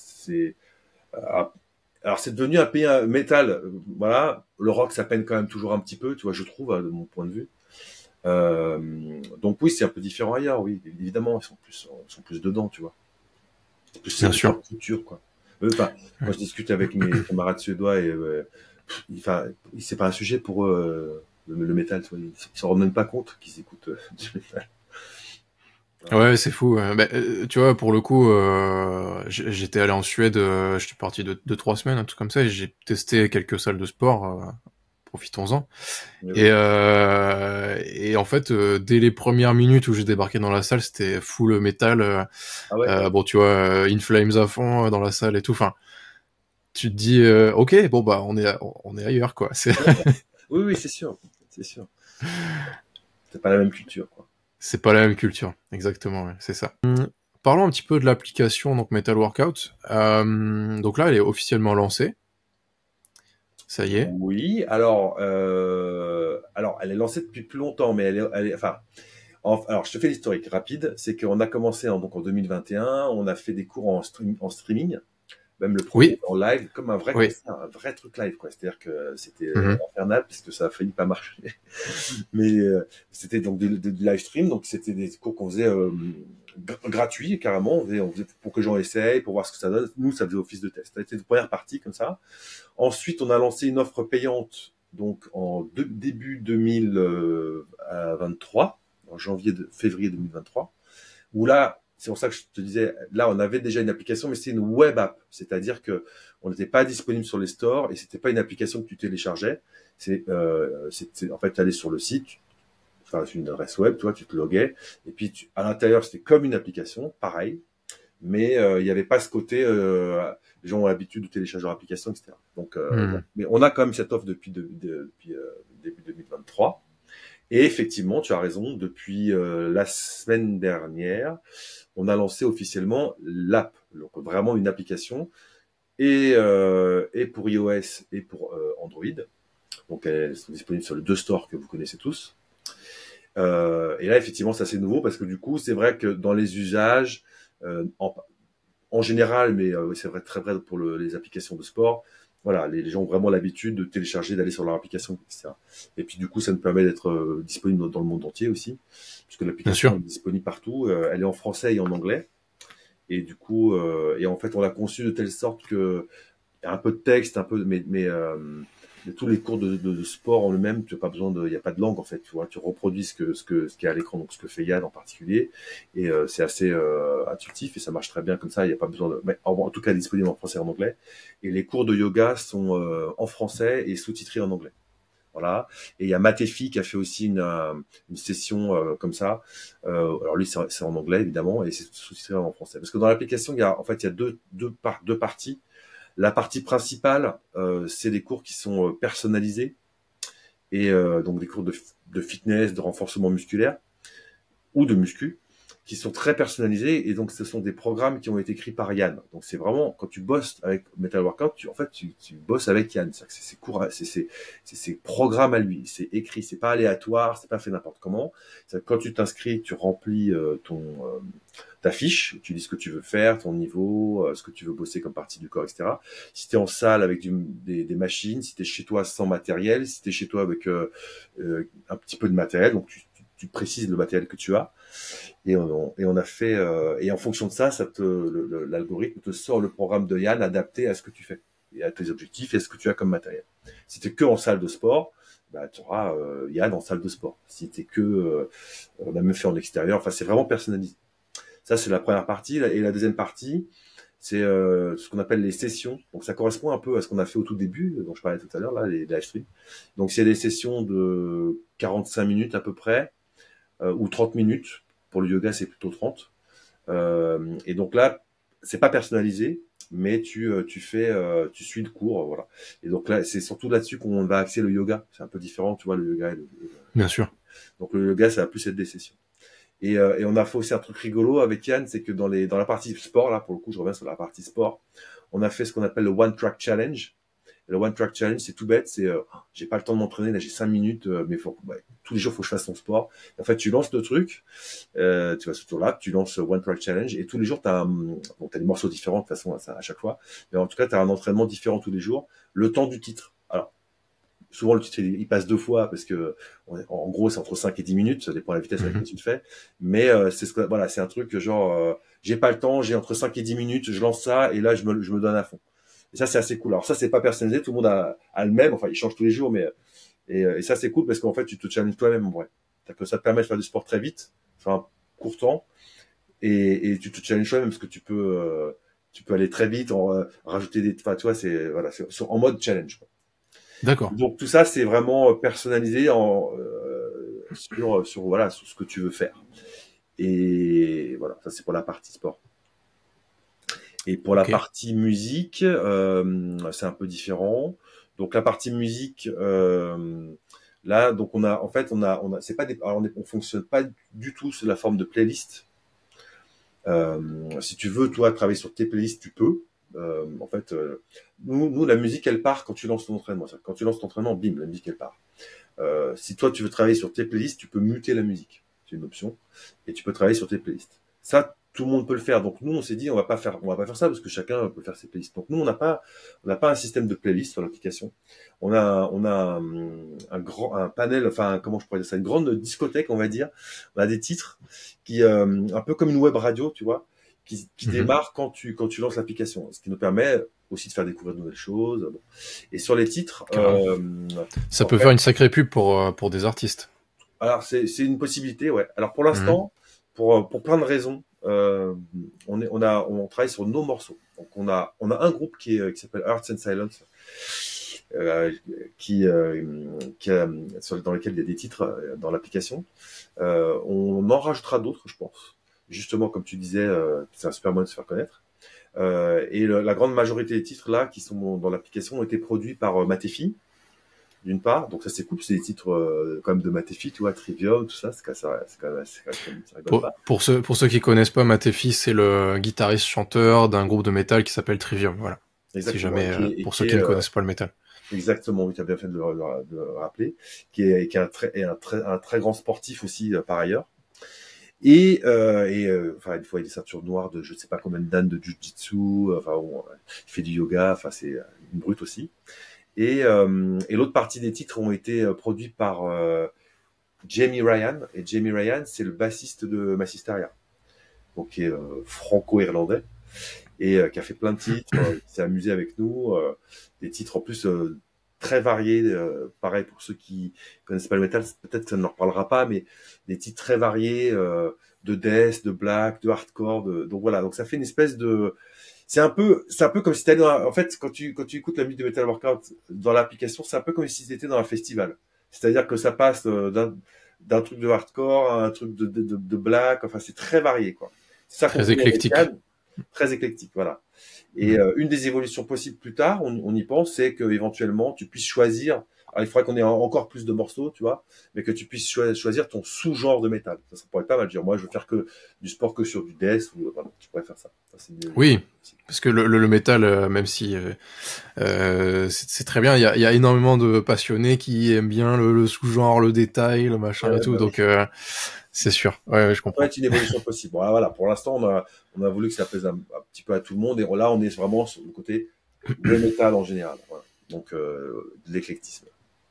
Alors c'est devenu un pays métal. Voilà, le rock ça peine quand même toujours un petit peu, tu vois, je trouve, de mon point de vue. Donc oui, c'est un peu différent ailleurs, oui, évidemment, ils sont plus dedans, tu vois.
Bien sûr.
Culture, quoi. Enfin, moi, je discute avec mes camarades suédois et enfin, c'est pas un sujet pour eux, le métal. Tu vois, ils s'en rendent même pas compte qu'ils écoutent du métal.
Ouais, c'est fou. Tu vois, pour le coup, j'étais allé en Suède, je suis parti de 3 semaines, un truc comme ça, et j'ai testé quelques salles de sport. Profitons-en.
Mais
Et,
oui.
et en fait, dès les premières minutes où j'ai débarqué dans la salle, c'était full métal.
Ah ouais.
Bon, tu vois, In Flames à fond dans la salle et tout. Enfin, tu te dis, ok, bon bah, on est ailleurs, quoi.
Oui, oui, c'est sûr, c'est sûr. C'est pas la même culture, quoi.
C'est pas la même culture, exactement, ouais, c'est ça. Parlons un petit peu de l'application, donc Metal Workout. Donc là, elle est officiellement lancée. Ça y est.
Oui, alors, elle est lancée depuis plus longtemps, mais enfin, alors, je te fais l'historique rapide. C'est qu'on a commencé donc en 2021, on a fait des cours en streaming. Même le premier
Oui,
en live, comme un vrai
oui.
concert, un vrai truc live, quoi. C'est-à-dire que c'était
Mhm.
infernal puisque ça a failli pas marcher. Mais c'était donc du live stream, donc c'était des cours qu'on faisait gratuits carrément. On faisait pour que les gens essayent, pour voir ce que ça donne. Nous, ça faisait office de test. Ça a été la première partie comme ça. Ensuite, on a lancé une offre payante donc début 2023, en février 2023, où là, c'est pour ça que je te disais, là, on avait déjà une application, mais c'était une web app. C'est-à-dire que on n'était pas disponible sur les stores et c'était pas une application que tu téléchargeais. En fait, tu allais sur le site, enfin, c'est une adresse web, toi, tu te loguais, et puis à l'intérieur, c'était comme une application, pareil, mais il n'y avait pas ce côté, les gens ont l'habitude de télécharger leur application, etc. Donc,
Mhm.
mais on a quand même cette offre depuis début 2023. Et effectivement, tu as raison, depuis la semaine dernière, on a lancé officiellement l'app, donc vraiment une application, et pour iOS et pour Android. Donc elles sont disponibles sur les deux stores que vous connaissez tous. Et là, effectivement, c'est assez nouveau parce que du coup, c'est vrai que dans les usages, en général, mais c'est vrai très vrai pour les applications de sport. Voilà, les gens ont vraiment l'habitude de télécharger, d'aller sur leur application, etc. Et puis du coup, ça nous permet d'être disponible dans le monde entier aussi, puisque
Bien
l'application
sûr.
est disponible partout. Elle est en français et en anglais. Et du coup, et en fait, on l'a conçu de telle sorte que il y a un peu de texte, un peu, mais tous les cours de sport en eux-mêmes, tu n'as pas besoin il n'y a pas de langue en fait, tu vois, tu reproduis ce qui est à l'écran, donc ce que fait Yann en particulier, et c'est assez intuitif et ça marche très bien comme ça. Il n'y a pas besoin mais en tout cas disponible en français et en anglais. Et les cours de yoga sont en français et sous-titrés en anglais. Voilà. Et il y a Matéfi qui a fait aussi une session comme ça. Alors lui, c'est en anglais évidemment et c'est sous-titré en français. Parce que dans l'application, il y a deux parties. La partie principale, c'est des cours qui sont personnalisés et donc des cours de fitness, de renforcement musculaire ou de muscu qui sont très personnalisés et donc ce sont des programmes qui ont été écrits par Yann. Donc c'est vraiment quand tu bosses avec Metal Workout, tu bosses avec Yann. C'est ses cours, c'est ses programmes à lui, c'est écrit, c'est pas aléatoire, c'est pas fait n'importe comment. Quand tu t'inscris, tu remplis ta fiche, tu dis ce que tu veux faire, ton niveau, ce que tu veux bosser comme partie du corps, etc. Si tu es en salle avec des machines, si tu es chez toi sans matériel, si tu es chez toi avec un petit peu de matériel, donc tu précises le matériel que tu as. Et on a fait et en fonction de ça, l'algorithme te sort le programme de Yann adapté à ce que tu fais et à tes objectifs et à ce que tu as comme matériel. Si tu es que en salle de sport, bah, tu auras Yann en salle de sport. Si tu es que on a même fait en extérieur, enfin c'est vraiment personnalisé. Ça c'est la première partie et la deuxième partie, c'est ce qu'on appelle les sessions. Donc ça correspond un peu à ce qu'on a fait au tout début, dont je parlais tout à l'heure, là, les live streams. Donc c'est des sessions de 45 minutes à peu près, ou 30 minutes. Pour le yoga, c'est plutôt 30. Et donc là, c'est pas personnalisé, mais tu suis le cours, voilà. Et donc là, c'est surtout là-dessus qu'on va axer le yoga. C'est un peu différent, tu vois, le yoga.
Bien sûr.
Donc le yoga, ça va plus être des sessions. Et on a fait aussi un truc rigolo avec Yann, c'est que dans la partie sport, là, pour le coup, je reviens sur la partie sport, on a fait ce qu'on appelle le One Track Challenge. Et le One Track Challenge, c'est tout bête, c'est j'ai pas le temps de m'entraîner, là j'ai 5 minutes, mais tous les jours, faut que je fasse ton sport. Et en fait, tu lances le truc, tu vas sur ton lap, tu lances One Track Challenge, et tous les jours, t'as des morceaux différents de toute façon à chaque fois. Mais en tout cas, t'as un entraînement différent tous les jours, le temps du titre. Alors, souvent le titre il passe 2 fois parce que en gros c'est entre 5 et 10 minutes, ça dépend de la vitesse avec laquelle tu le fais, mais c'est un truc genre j'ai pas le temps, j'ai entre 5 et 10 minutes, je lance ça et là je me donne à fond. Et ça c'est assez cool. Alors ça c'est pas personnalisé, tout le monde a le même, enfin il change tous les jours, mais et ça c'est cool parce qu'en fait tu te challenges toi-même en vrai. Que ça te permet de faire du sport très vite, enfin un court temps, et tu te challenges toi-même parce que tu peux aller très vite, rajouter enfin tu vois, c'est en mode challenge, quoi.
D'accord.
Donc tout ça, c'est vraiment personnalisé sur voilà, sur ce que tu veux faire. Et voilà, ça c'est pour la partie sport. Et pour la partie musique, c'est un peu différent. Donc la partie musique, là, donc c'est pas on fonctionne pas du tout sur la forme de playlist. Si tu veux, toi, travailler sur tes playlists, tu peux. En fait, nous, la musique, elle part quand tu lances ton entraînement. Quand tu lances ton entraînement, bim, la musique, elle part. Si toi, tu veux travailler sur tes playlists, tu peux muter la musique. C'est une option. Et tu peux travailler sur tes playlists. Ça, tout le monde peut le faire. Donc, nous, on s'est dit, on va pas faire ça parce que chacun peut faire ses playlists. Donc, nous, on n'a pas un système de playlist sur l'application. On a un panel, enfin, comment je pourrais dire ça, une grande discothèque, on va dire. On a des titres qui, un peu comme une web radio, tu vois, qui démarre quand tu lances l'application, ce qui nous permet aussi de faire découvrir de nouvelles choses. Bon. Et sur les titres,
ça peut faire une sacrée pub pour des artistes.
Alors c'est une possibilité, ouais. Alors pour l'instant, pour plein de raisons, on travaille sur nos morceaux. Donc on a un groupe qui s'appelle Hearts and Silence, dans lequel il y a des titres dans l'application. On en rajoutera d'autres, je pense. Justement, comme tu disais, c'est un super moyen de se faire connaître. Et la grande majorité des titres là qui sont dans l'application ont été produits par Matefi, d'une part. Donc ça c'est cool, c'est des titres quand même de Matefi, tu vois, Trivium, tout ça, c'est quand même ça rigole pas.
Pour ceux qui connaissent pas, Matefi, c'est le guitariste chanteur d'un groupe de métal qui s'appelle Trivium, voilà. Exactement. Si jamais, pour ceux qui ne connaissent pas le métal.
Exactement, oui, tu as bien fait de le rappeler, qui est un très grand sportif aussi par ailleurs. Et enfin une fois il est ceinture noire de je sais pas combien de dan de jiu-jitsu, enfin il fait du yoga, enfin c'est une brute aussi. Et l'autre partie des titres ont été produits par Jamie Ryan, et Jamie Ryan c'est le bassiste de Massisteria, donc qui est franco-irlandais et qui a fait plein de titres, qui s'est amusé avec nous, des titres en plus très variés, pareil pour ceux qui connaissent pas le métal, peut-être que ça ne leur parlera pas, mais des titres très variés, de death, de black, de hardcore, donc voilà, donc ça fait une espèce de, c'est un peu comme si t'allais en fait, quand tu écoutes la musique de Metal Workout dans l'application, c'est un peu comme si t'étais dans un festival. C'est-à-dire que ça passe d'un truc de hardcore à un truc de black, enfin c'est très varié, quoi. C'est ça
très éclectique.
Très éclectique, voilà. Et une des évolutions possibles plus tard, on y pense, c'est que éventuellement tu puisses choisir. Alors, il faudrait qu'on ait encore plus de morceaux, tu vois, mais que tu puisses choisir ton sous-genre de métal. Ça pourrait être pas mal. Dire, moi, je veux faire que du sport que sur du death, ou voilà, tu pourrais faire ça.
Oui, parce que le métal, même si c'est très bien, il y a énormément de passionnés qui aiment bien le sous-genre, le détail, le machin et tout, donc c'est sûr. Ouais, je comprends.
Ça peut être une évolution possible. Bon, voilà, pour l'instant, on a voulu que ça plaise un petit peu à tout le monde, et là, on est vraiment sur le côté le métal en général. Voilà. Donc, de l'éclectisme.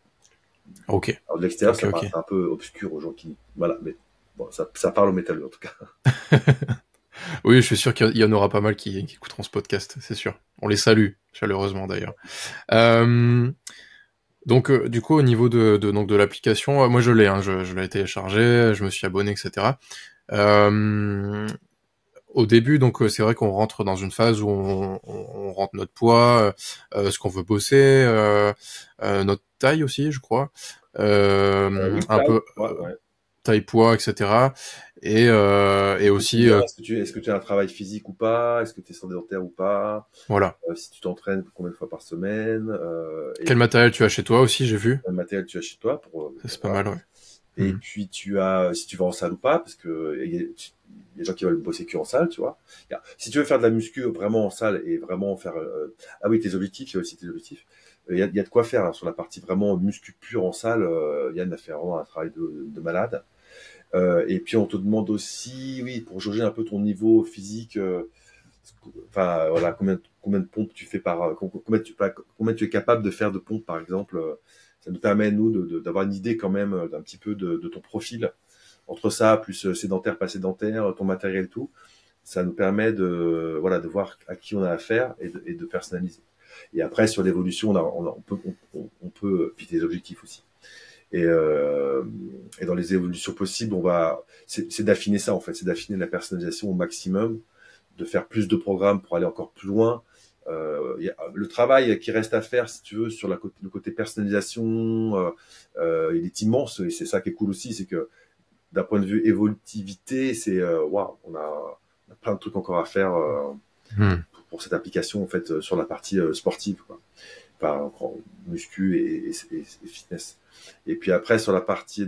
Ok.
Alors, de l'extérieur, ça paraît un peu obscur aux gens qui, voilà, mais bon, ça parle aux métalleux en tout cas.
Oui, je suis sûr qu'il y en aura pas mal qui écouteront ce podcast, c'est sûr. On les salue, chaleureusement d'ailleurs. Donc, du coup, au niveau de l'application, moi je l'ai, je l'ai téléchargé, je me suis abonné, etc. au début, donc c'est vrai qu'on rentre dans une phase où on rentre notre poids, ce qu'on veut bosser, notre taille aussi, je crois,
Oui,
un
taille,
peu
ouais.
taille, poids, etc. Et aussi,
Est-ce que tu as un travail physique ou pas? Est-ce que tu es sédentaire ou pas?
voilà.
Si tu t'entraînes combien de fois par semaine? Et
Quel matériel tu as chez toi aussi, j'ai vu.
quel matériel tu as chez toi
C'est pas
voilà.
mal, ouais.
Et puis si tu vas en salle ou pas, parce que il y a des gens qui veulent bosser que en salle, tu vois. Si tu veux faire de la muscu vraiment en salle et vraiment faire, ah oui, tes objectifs, il y a aussi tes objectifs. Il y a de quoi faire hein, sur la partie vraiment muscu pure en salle. Yann a fait vraiment un travail de malade. Et puis on te demande aussi, oui, pour jauger un peu ton niveau physique, enfin voilà, combien de pompes tu fais combien tu es capable de faire de pompes par exemple. Ça nous permet nous d'avoir une idée quand même d'un petit peu de ton profil. Entre ça, plus sédentaire, pas sédentaire, ton matériel, tout, ça nous permet de voilà de voir à qui on a affaire et de personnaliser. Et après sur l'évolution, on peut puis des objectifs aussi. Et, euh, et dans les évolutions possibles, c'est d'affiner ça en fait, c'est d'affiner la personnalisation au maximum, de faire plus de programmes pour aller encore plus loin. Le travail qui reste à faire, si tu veux, sur le côté personnalisation, il est immense et c'est ça qui est cool aussi, c'est que d'un point de vue évolutivité, c'est waouh, on a plein de trucs encore à faire pour cette application en fait sur la partie sportive, quoi. Enfin, muscu et fitness. Et puis après sur la partie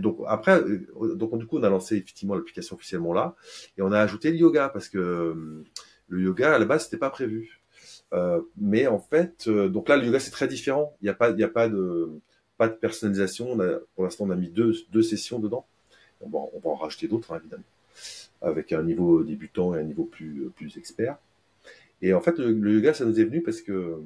donc du coup on a lancé effectivement l'application officiellement là et on a ajouté le yoga parce que le yoga à la base c'était pas prévu. Mais en fait donc là le yoga c'est très différent. Il y a pas de personnalisation. Pour l'instant on a mis deux sessions dedans. On va en rajouter d'autres hein, évidemment avec un niveau débutant et un niveau plus expert. Et en fait le yoga ça nous est venu parce que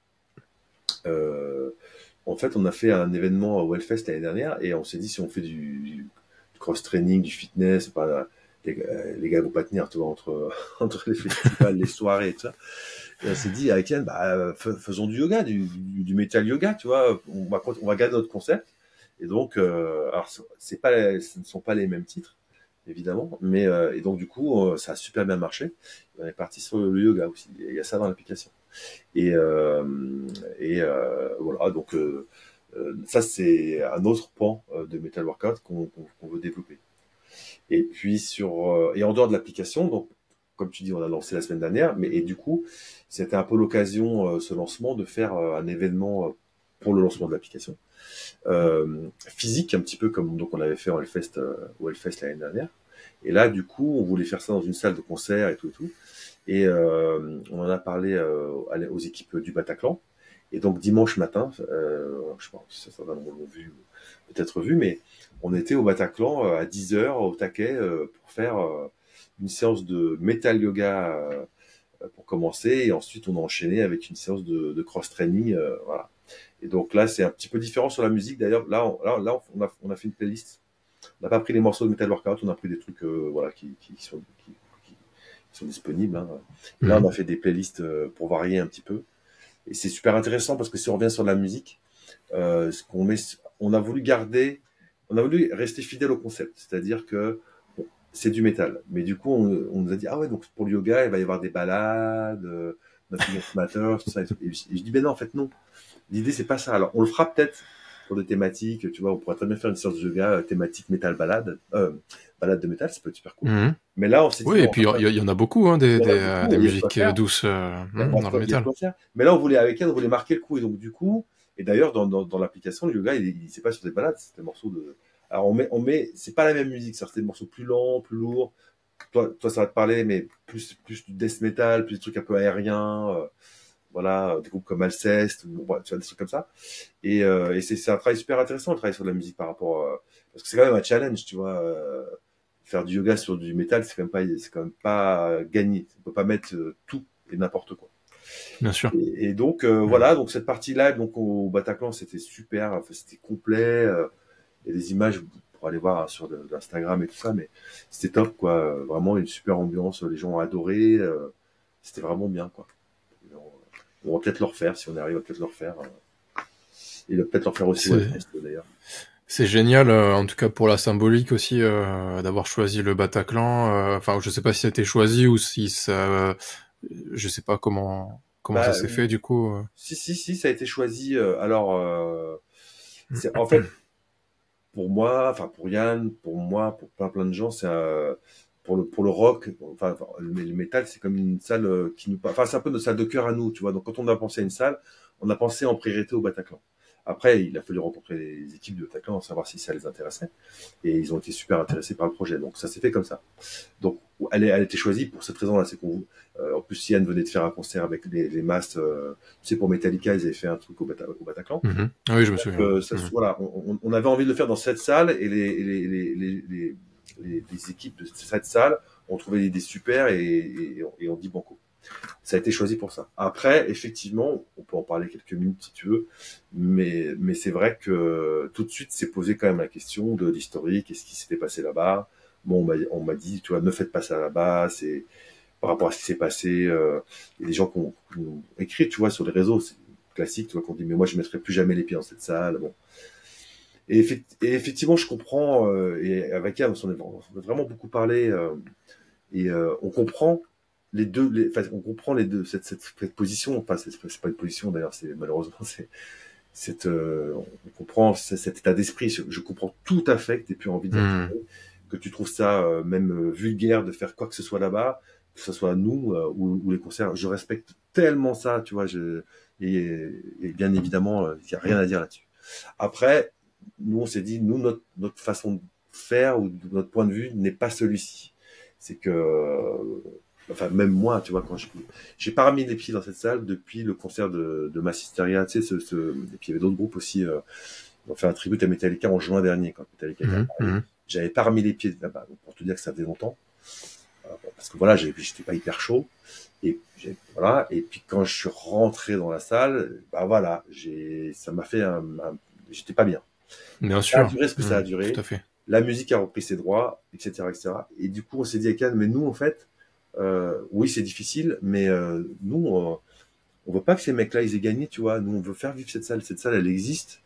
euh, en fait, on a fait un événement au Hellfest l'année dernière et on s'est dit si on fait du cross-training, du fitness, les gars vont pas tenir, tu vois, entre les festivals, les soirées et tout ça. Et on s'est dit avec Yann, faisons du yoga, du metal yoga, tu vois, on va garder notre concept. Et donc, alors ce ne sont pas les mêmes titres, évidemment, mais et donc du coup, ça a super bien marché. On est parti sur le yoga aussi. Il y a ça dans l'application. Et, euh, voilà, donc ça c'est un autre pan de Metal Workout qu'on veut développer. Et puis et en dehors de l'application, donc comme tu dis, on a lancé la semaine dernière, et du coup, c'était un peu l'occasion, ce lancement, de faire un événement pour le lancement de l'application physique, un petit peu comme donc on avait fait au Hellfest l'année dernière. Et là, du coup, on voulait faire ça dans une salle de concert et tout et tout. Et on en a parlé aux équipes du Bataclan. Et donc dimanche matin, je sais pas si certains l'ont vu, peut-être vu, mais on était au Bataclan à 10h au taquet pour faire une séance de metal yoga pour commencer. Et ensuite, on a enchaîné avec une séance de cross-training. Voilà. Et donc là, c'est un petit peu différent sur la musique. D'ailleurs, on a fait une playlist. On n'a pas pris les morceaux de Metal Workout, on a pris des trucs voilà, qui sont disponibles. Hein. Et là, on a fait des playlists pour varier un petit peu. Et c'est super intéressant parce que si on revient sur la musique, on a voulu rester fidèle au concept. C'est-à-dire que bon, c'est du métal. Mais du coup, on nous a dit, ah ouais, donc pour le yoga, il va y avoir des balades, Nothing Else Matters, tout ça. Et je dis, ben non, en fait, non. L'idée, c'est pas ça. Alors, on le fera peut-être pour des thématiques, tu vois, on pourrait très bien faire une séance de yoga thématique métal balade de métal, ça peut être super cool. Mais là, on s'est dit,
oui,
non,
et puis il y en a beaucoup, hein, des
il y a de quoi
musiques
faire.
douces dans le
Il y a de
métal.
quoi faire. Mais là, avec elle, on voulait marquer le coup. Et donc, du coup, et d'ailleurs, dans l'application, le yoga, c'est pas sur des balades, c'est des morceaux de. Alors, c'est pas la même musique, c'est des morceaux plus lents, plus lourds. Toi, ça va te parler, mais plus du death metal, plus des trucs un peu aériens. Voilà, des groupes comme Alceste, tu vois, des trucs comme ça. Et c'est un travail super intéressant, le travail sur la musique par rapport, parce que c'est quand même un challenge, tu vois. Faire du yoga sur du métal, c'est quand même pas gagné. On peut pas mettre tout et n'importe quoi.
Bien sûr.
Et donc voilà, donc cette partie live, donc au Bataclan, c'était super, enfin, c'était complet. Il y a des images pour aller voir hein, sur l'Instagram et tout ça, mais c'était top, quoi. Vraiment une super ambiance, les gens ont adoré. C'était vraiment bien, quoi. On va peut-être le refaire, si on arrive, on va peut-être le refaire. Et peut-être le refaire aussi au Hellfest, d'ailleurs.
C'est génial, en tout cas pour la symbolique aussi, d'avoir choisi le Bataclan. Enfin, je sais pas si ça a été choisi ou si ça, je sais pas comment ça
Bah,
s'est fait du coup.
si, ça a été choisi. Alors, en fait, pour moi, enfin pour Yann, pour moi, pour plein de gens, pour le rock, enfin le métal, c'est comme une salle qui nous, enfin c'est un peu notre salle de cœur à nous, tu vois. Donc quand on a pensé à une salle, on a pensé en priorité au Bataclan. Après, il a fallu rencontrer les équipes du Bataclan, savoir si ça les intéressait, et ils ont été super intéressés par le projet. Donc ça s'est fait comme ça. Donc elle a été choisie pour cette raison-là, c'est qu'on, en plus Yann venait de faire un concert avec les Masses, tu sais, pour Metallica, ils avaient fait un truc au Bataclan.
Mhm. Oui, je me souviens.
Voilà, on avait envie de le faire dans cette salle et les équipes de cette salle ont trouvé l'idée super et on dit banco. Ça a été choisi pour ça. Après, effectivement, on peut en parler quelques minutes si tu veux, mais c'est vrai que tout de suite s'est posé quand même la question de l'historique, qu'est-ce qui s'était passé là-bas. Bon, on m'a dit, tu vois, ne faites pas ça là-bas, c'est par rapport à ce qui s'est passé. Il y a des gens qui ont écrit, tu vois, sur les réseaux, c'est classique, tu vois, qu'on dit, mais moi je mettrai plus jamais les pieds dans cette salle. Bon. Et effectivement, je comprends, et avec Yann, on a vraiment beaucoup parlé, on comprend on comprend les deux, cette position, enfin, c'est pas une position d'ailleurs, c'est malheureusement, on comprend cet état d'esprit. Je comprends tout à fait que tu aies plus envie de dire que tu trouves ça même vulgaire de faire quoi que ce soit là-bas, que ce soit nous ou les concerts. Je respecte tellement ça, tu vois. Et bien évidemment, il n'y a rien à dire là-dessus. Après, nous, on s'est dit, nous, notre façon de faire ou notre point de vue n'est pas celui-ci. C'est que, enfin, même moi, tu vois, quand j'ai pas remis les pieds dans cette salle depuis le concert de Massisteria, tu sais, et puis il y avait d'autres groupes aussi, on fait un tribut à Metallica en juin dernier, quand Metallica est arrivé. J'avais pas remis les pieds là-bas, donc pour te dire que ça faisait longtemps. Parce que voilà, j'étais pas hyper chaud. Et voilà. Et puis quand je suis rentré dans la salle, bah voilà, ça m'a fait j'étais pas bien.
Bien
Ça a
sûr.
duré ce que ça a duré.
Tout à fait.
La musique a repris ses droits, etc., etc. Et du coup, on s'est dit à Cannes, mais nous, en fait, oui, c'est difficile, mais nous, on veut pas que ces mecs-là, ils aient gagné, tu vois. Nous, on veut faire vivre cette salle. Cette salle, elle existe.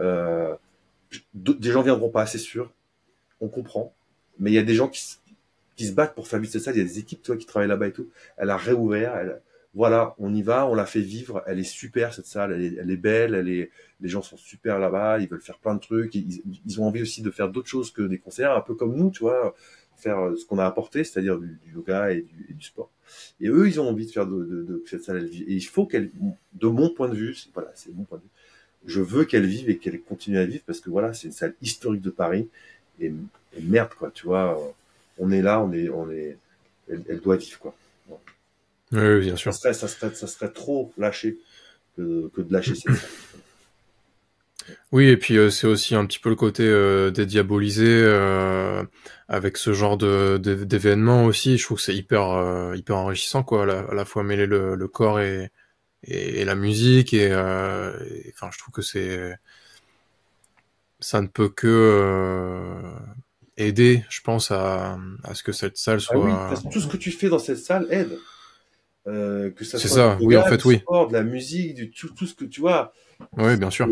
Des gens viendront pas, c'est sûr. On comprend. Mais il y a des gens qui se battent pour faire vivre cette salle. Il y a des équipes, tu vois, qui travaillent là-bas et tout. Elle a réouvert. Voilà, on y va, on la fait vivre. Elle est super, cette salle. Elle est belle. Les gens sont super là-bas. Ils veulent faire plein de trucs. Ils ont envie aussi de faire d'autres choses que des concerts, un peu comme nous, tu vois, faire ce qu'on a apporté, c'est-à-dire du yoga et du sport. Et eux, ils ont envie de faire de cette salle, elle vive. Et il faut qu'elle, de mon point de vue, c'est mon point de vue. Je veux qu'elle vive et qu'elle continue à vivre parce que voilà, c'est une salle historique de Paris. Et merde, quoi, tu vois, on est là, elle doit vivre, quoi. Bon.
Oui, bien sûr.
Ça serait trop lâché que de lâcher cette salle.
Oui, et puis c'est aussi un petit peu le côté dédiabolisé avec ce genre d'événements aussi. Je trouve que c'est hyper enrichissant, quoi, à la fois mêler le corps et la musique enfin, je trouve que ça ne peut que aider, je pense, à ce que cette salle
Ah oui,
soit.
tout ce que tu fais dans cette salle aide. Que ça
C'est
soit
ça.
du
Oui, en
yoga,
fait,
du
oui.
sport, de la musique, tout ce que tu vois.
Oui, bien sûr.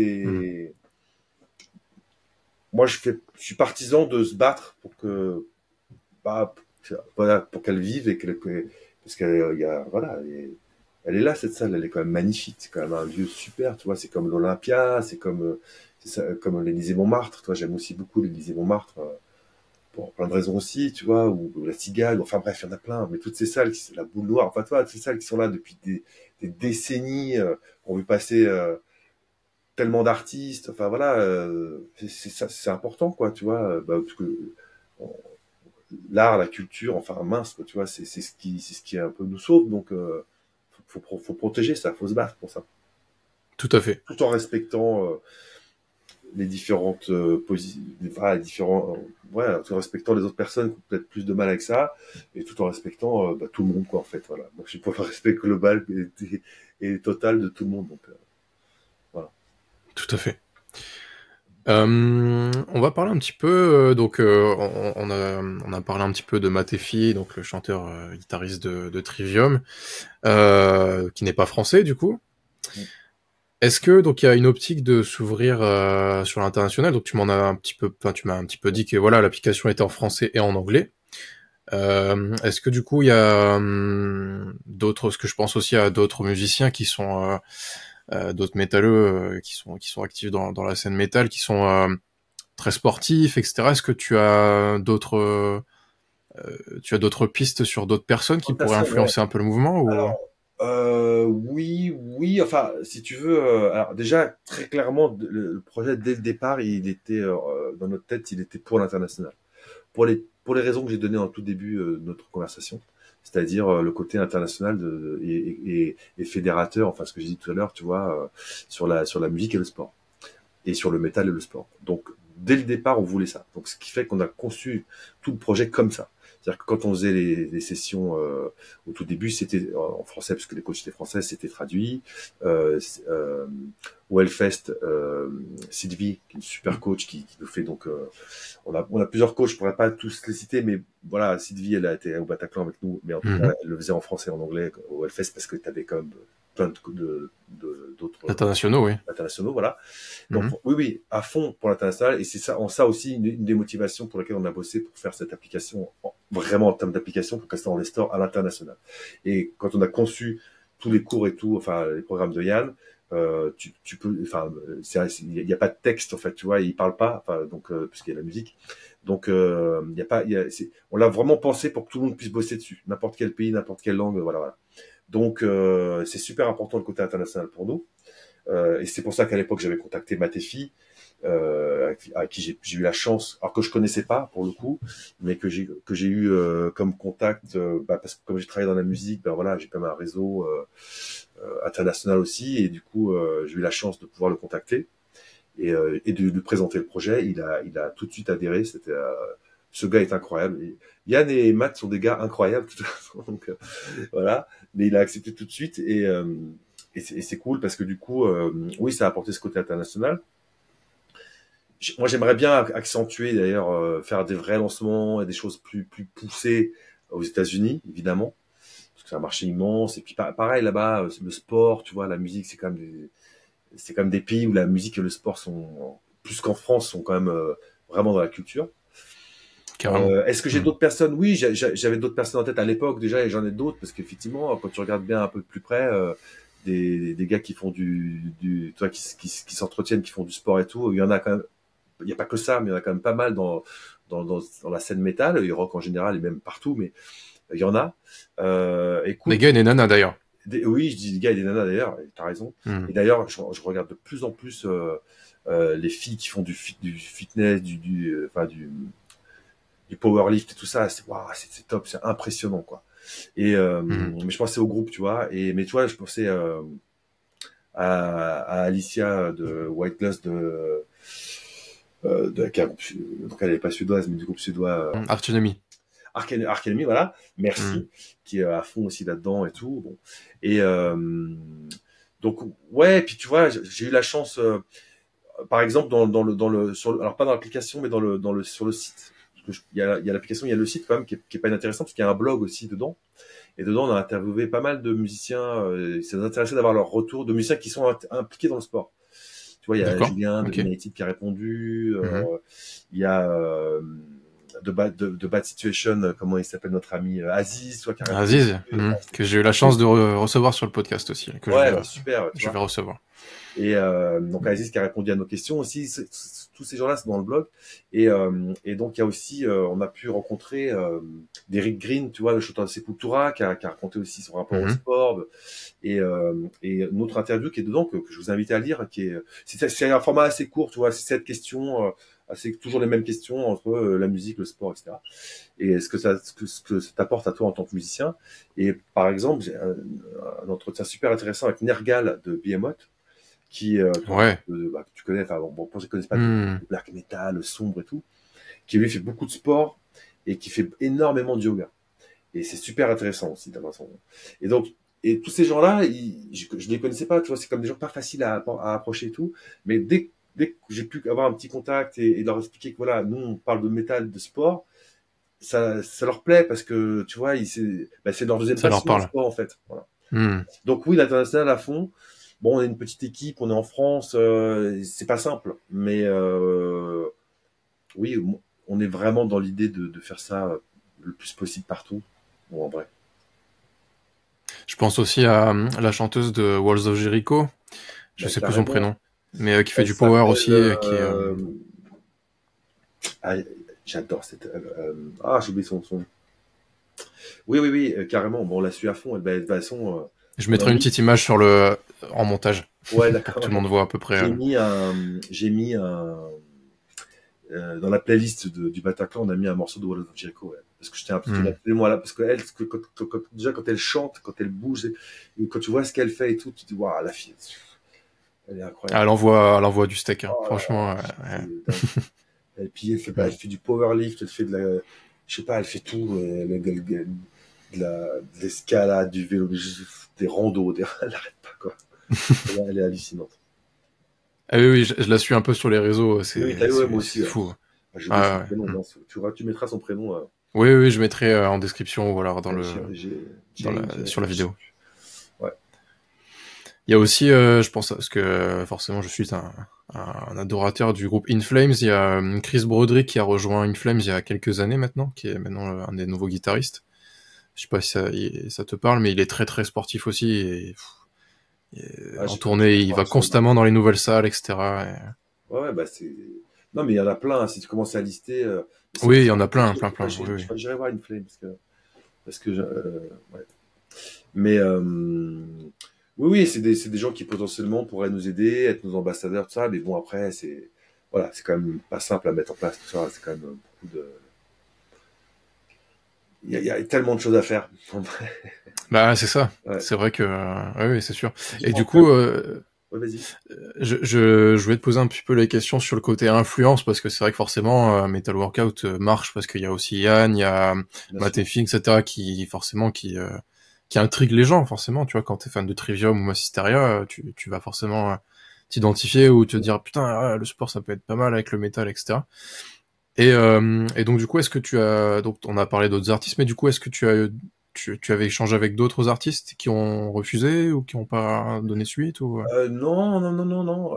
Moi, je suis partisan de se battre pour que, bah, voilà, pour qu'elle vive et parce qu'elle, voilà, elle est là, cette salle, elle est quand même magnifique. C'est quand même un lieu super, tu vois. C'est comme l'Olympia, comme l'Élysée-Montmartre. Toi, j'aime aussi beaucoup l'Élysée-Montmartre. Pour plein de raisons aussi, tu vois, ou la Cigale, enfin bref, il y en a plein, mais toutes ces salles, la Boule Noire, enfin, toi, toutes ces salles qui sont là depuis des décennies, on vu passer tellement d'artistes, enfin voilà, c'est important, quoi, tu vois, parce que l'art, la culture, enfin mince, quoi, tu vois, c'est ce qui un peu nous sauve, donc faut protéger ça, faut se battre pour ça.
Tout à fait.
Tout en respectant les différentes voilà, tout en respectant les autres personnes qui ont peut-être plus de mal avec ça et tout en respectant tout le monde, quoi, en fait, voilà. Donc j'ai pas le respect global et total de tout le monde, donc voilà.
Tout à fait. On va parler un petit peu, donc on a parlé un petit peu de Matéfi, donc le chanteur guitariste de Trivium, qui n'est pas français du coup. Est-ce que donc il y a une optique de s'ouvrir sur l'international? Donc tu m'as un petit peu dit que voilà, l'application était en français et en anglais. Est-ce que du coup il y a d'autres, ce que je pense aussi à d'autres musiciens qui sont d'autres métalleux qui sont actifs dans la scène métal, qui sont très sportifs, etc. Est-ce que tu as d'autres pistes sur d'autres personnes qui pourraient
Personne, ouais.
influencer un peu le mouvement ou...
Alors, oui, enfin, si tu veux, alors déjà, très clairement, le projet, dès le départ, il était, dans notre tête, il était pour l'international. Pour les raisons que j'ai données en tout début de notre conversation, c'est-à-dire le côté international et fédérateur, enfin, ce que j'ai dit tout à l'heure, tu vois, sur la musique et le sport, et sur le métal et le sport. Donc, dès le départ, on voulait ça. Donc, ce qui fait qu'on a conçu tout le projet comme ça. C'est-à-dire que quand on faisait les sessions au tout début, c'était en français, parce que les coachs étaient français, c'était traduit. Au Hellfest, Sylvie, qui est une super coach, qui nous fait donc... on a plusieurs coachs, je pourrais pas tous les citer, mais voilà, Sylvie, elle a été au Bataclan avec nous, mais en tout cas, elle le faisait en français et en anglais au Hellfest, parce que tu avais quand même plein d'autres
internationaux, oui.
internationaux, voilà. Donc oui, à fond pour l'international, et c'est ça, en ça aussi une des motivations pour laquelle on a bossé pour faire cette application, vraiment en termes d'application, pour qu'elle soit dans les stores à l'international. Et quand on a conçu tous les cours et tout, enfin les programmes de Yann, tu peux, enfin, il n'y a pas de texte en fait, tu vois, il parle pas, enfin donc puisqu'il y a la musique, donc il y a pas, on l'a vraiment pensé pour que tout le monde puisse bosser dessus, n'importe quel pays, n'importe quelle langue, voilà. Donc c'est super important le côté international pour nous. Et c'est pour ça qu'à l'époque j'avais contacté Matefi, à qui j'ai eu la chance, alors que je connaissais pas pour le coup, mais que j'ai eu comme contact, parce que comme j'ai travaillé dans la musique, ben voilà, j'ai quand même un réseau international aussi, et du coup j'ai eu la chance de pouvoir le contacter et de lui présenter le projet. Il a tout de suite adhéré. C'était ce gars est incroyable. Et Yann et Matt sont des gars incroyables de toute façon, donc voilà. Mais il a accepté tout de suite et c'est cool parce que du coup, oui, ça a apporté ce côté international. Moi, j'aimerais bien accentuer d'ailleurs, faire des vrais lancements et des choses plus poussées aux États-Unis, évidemment, parce que c'est un marché immense. Et puis pareil là-bas, le sport, tu vois, la musique, c'est quand même des pays où la musique et le sport sont plus qu'en France, sont quand même vraiment dans la culture. Est-ce que j'ai d'autres personnes? Oui, j'avais d'autres personnes en tête à l'époque déjà, et j'en ai d'autres parce qu'effectivement, quand tu regardes bien un peu plus près, des gars qui font tu vois, qui s'entretiennent, qui font du sport et tout, il y en a quand même. Il n'y a pas que ça, mais il y en a quand même pas mal dans la scène métal, et rock en général, et même partout, mais il y en a. Écoute,
des gars et des nanas d'ailleurs.
Oui, je dis des gars et des nanas d'ailleurs, t'as raison. Et d'ailleurs, je regarde de plus en plus les filles qui font du fitness, du powerlift et tout ça. C'est top, c'est impressionnant quoi. Et mais je pensais au groupe, tu vois. Mais tu vois, je pensais à Alicia de White Glass donc elle n'est pas suédoise, mais du groupe suédois.
Arch Enemy.
Arch Enemy, voilà. Merci, qui est à fond aussi là-dedans et tout. Bon. Et donc ouais, puis tu vois, j'ai eu la chance, par exemple alors pas dans l'application, mais sur le site. Il y a l'application, il y a le site quand même qui est pas inintéressant parce qu'il y a un blog aussi dedans. Et dedans, on a interviewé pas mal de musiciens. Ça nous intéressait d'avoir leur retour, de musiciens qui sont impliqués dans le sport. Tu vois, il y a Julien de United qui a répondu. Il y a de Bad Situation, comment il s'appelle notre ami Aziz, soit qui a répondu.
Aziz, que j'ai eu la chance de recevoir sur le podcast aussi. Que
super.
Je vais recevoir.
Et donc Aziz qui a répondu à nos questions aussi. Tous ces gens-là, c'est dans le blog. Et donc il y a aussi, on a pu rencontrer Derrick Green, tu vois, le chanteur de Sepultura, qui a raconté aussi son rapport au sport. Et une autre interview qui est dedans que je vous invite à lire, c'est un format assez court, tu vois, c'est 7 questions, c'est toujours les mêmes questions entre la musique, le sport, etc. Et ce que ça t'apporte à toi en tant que musicien. Et par exemple, j'ai un entretien super intéressant avec Nergal de Behemoth, qui que tu connais, enfin bon, je ne connais pas le black metal, le sombre et tout, qui lui fait beaucoup de sport et qui fait énormément de yoga. Et c'est super intéressant aussi d'avoir son. Et donc, tous ces gens-là, je les connaissais pas, tu vois, c'est comme des gens pas faciles à approcher et tout, mais dès que j'ai pu avoir un petit contact et leur expliquer que voilà, nous on parle de métal, de sport, ça leur plaît parce que tu vois, c'est leur deuxième passion, le sport en fait. Voilà. Donc oui, l'international à fond. bon, on est une petite équipe, on est en France, c'est pas simple, mais oui, on est vraiment dans l'idée de faire ça le plus possible partout. Bon, en vrai.
Je pense aussi à la chanteuse de Walls of Jericho, je
Bah,
sais plus son
carrément.
prénom, mais qui fait
Elle
du power
s'appelle.
aussi, qui est...
Ah, j'adore cette. Ah, j'ai oublié son. Oui, oui, oui, carrément. Bon, on l'a su à fond. De toute façon,
Je
on a
mettrai une
mis.
petite image en montage
Ouais,
pour que
d'accord.
tout le monde voit à peu près.
J'ai mis un. Dans la playlist du Bataclan, on a mis un morceau de Wall of Jericho, ouais. Parce que je tenais absolument là, parce que elle, déjà quand elle chante, quand elle bouge, et quand tu vois ce qu'elle fait et tout, tu te dis, waouh, la fille, elle est
Ah,
incroyable.
elle envoie du steak, hein.
Oh là
Franchement.
là, c'est dingue. Et puis elle
Mm.
fait du powerlift, elle fait de la, je sais pas, elle fait tout, de l'escalade, du vélo, des randos, elle n'arrête pas quoi. Elle est hallucinante.
Ah oui, oui, je la suis un peu sur les réseaux,
Oui, oui, t'as vu, ouais, moi
c'est
aussi. Ouais.
fou.
Ah, j'ai oublié son
Ah,
prénom,
ouais. Mm.
mince. Tu mettras son prénom.
Oui, oui, je mettrai en description ou alors
Jane,
sur la
je sais
vidéo.
plus. Ouais.
Il y a aussi, je pense, parce que forcément je suis un adorateur du groupe In Flames, il y a Chris Broderick qui a rejoint In Flames il y a quelques années maintenant, qui est maintenant un des nouveaux guitaristes. Je sais pas si ça te parle, mais il est très très sportif aussi,
Ah,
en
j'ai pas
tournée, il va
l'information, non.
constamment dans les nouvelles salles, etc.
Ouais, ouais, bah c'est. Non, mais il y en a plein, hein, si tu commences à lister. C'est
Oui,
vrai
il
que
y en a plein, plein,
je crois
plein,
que
oui, oui.
j'irai voir une flame parce que ouais. Mais oui, oui, c'est des gens qui potentiellement pourraient nous aider, être nos ambassadeurs, tout ça. Mais bon, après, voilà, c'est quand même pas simple à mettre en place tout ça. C'est quand même beaucoup de. Il y a tellement de choses à faire. En vrai.
Bah, c'est ça.
Ouais.
C'est vrai que, oui, oui, c'est sûr. Et du
Différents
coup,
clubs. Ouais, vas-y.
je voulais te poser un petit peu les questions sur le côté influence, parce que c'est vrai que forcément, Metal Workout marche, parce qu'il y a aussi Yann, il y a
Bien
Matt
sûr.
Effie, etc., qui intrigue les gens, forcément, tu vois, quand t'es fan de Trivium ou Massisteria, tu vas forcément t'identifier ou te dire, putain, ah, le sport, ça peut être pas mal avec le métal, etc. Et donc, du coup, est-ce que donc, on a parlé d'autres artistes, mais du coup, est-ce que tu avais échangé avec d'autres artistes qui ont refusé ou qui n'ont pas donné suite ou...
Non, non, non, non, non.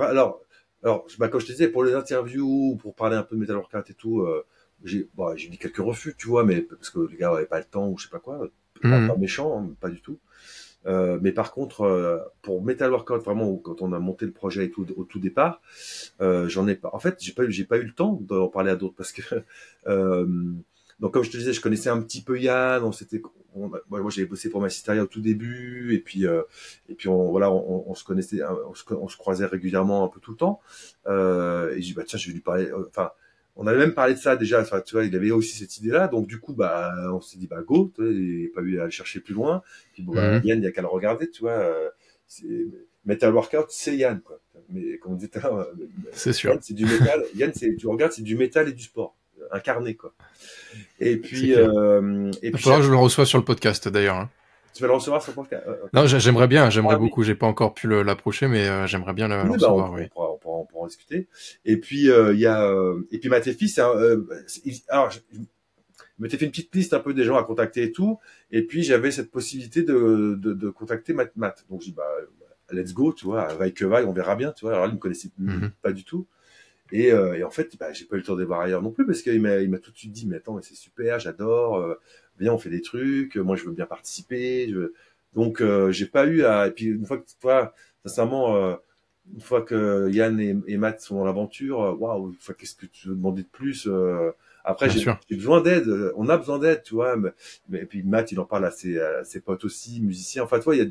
Bah, comme je te disais, pour les interviews, pour parler un peu de Metal Workout et tout, j'ai dit quelques refus, tu vois, mais parce que les gars n'avaient pas le temps ou je sais pas quoi. Pas
Mhm.
méchant, hein, pas du tout. Mais par contre, pour Metal Workout, vraiment, quand on a monté le projet et tout, au tout départ, j'en ai pas. En fait, j'ai pas eu le temps d'en parler à d'autres parce que, euh, donc comme je te disais, je connaissais un petit peu Yann. Moi, j'avais bossé pour Massisteria au tout début, et puis voilà, on se connaissait, on se croisait régulièrement un peu tout le temps. Et j'ai dit bah tiens, je vais lui parler. Enfin, on avait même parlé de ça déjà. Enfin, tu vois, il avait aussi cette idée-là. Donc du coup, bah, on s'est dit bah go. Tu vois, il n'y a pas eu à le chercher plus loin. Puis bon, bah,
Mhm.
Yann, il y a qu'à le regarder, tu vois. C'est- Metal Workout, c'est Yann, quoi. Mais comme on disait tout à l'heure,
C'est sûr,
Yann, c'est du métal. Yann, tu regardes, c'est du métal et du sport, incarné, quoi. Et
c'est
puis,
clair. Il va falloir
cher,
que je le reçoive sur le podcast d'ailleurs, hein.
tu vas le recevoir sur le podcast. Ok.
Non, j'aimerais
Ah oui.
beaucoup. J'ai pas encore pu l'approcher, mais j'aimerais bien le
Oui, bah,
recevoir, oui.
on pourra en discuter. Et puis, et puis, Matt Effie, alors, je m'étais fait une petite liste un peu des gens à contacter et tout. Et puis, j'avais cette possibilité de contacter Matt. Donc, je dis, bah, let's go, tu vois, vaille que vaille, on verra bien, tu vois. Alors, il me connaissait
Mhm.
pas du tout. Et en fait, bah, j'ai pas eu le temps de les voir ailleurs non plus parce qu'il m'a tout de suite dit, mais attends, mais c'est super, j'adore, viens, on fait des trucs, moi je veux bien participer. Donc, j'ai pas eu à. Et puis, une fois que, toi, sincèrement, une fois que Yann et Matt sont dans l'aventure, waouh, qu'est-ce que tu veux demander de plus après,
Bien
j'ai
sûr.
j'ai besoin d'aide, on a besoin d'aide, tu vois. Et puis, Matt, il en parle à ses potes aussi, musiciens. Enfin, tu vois,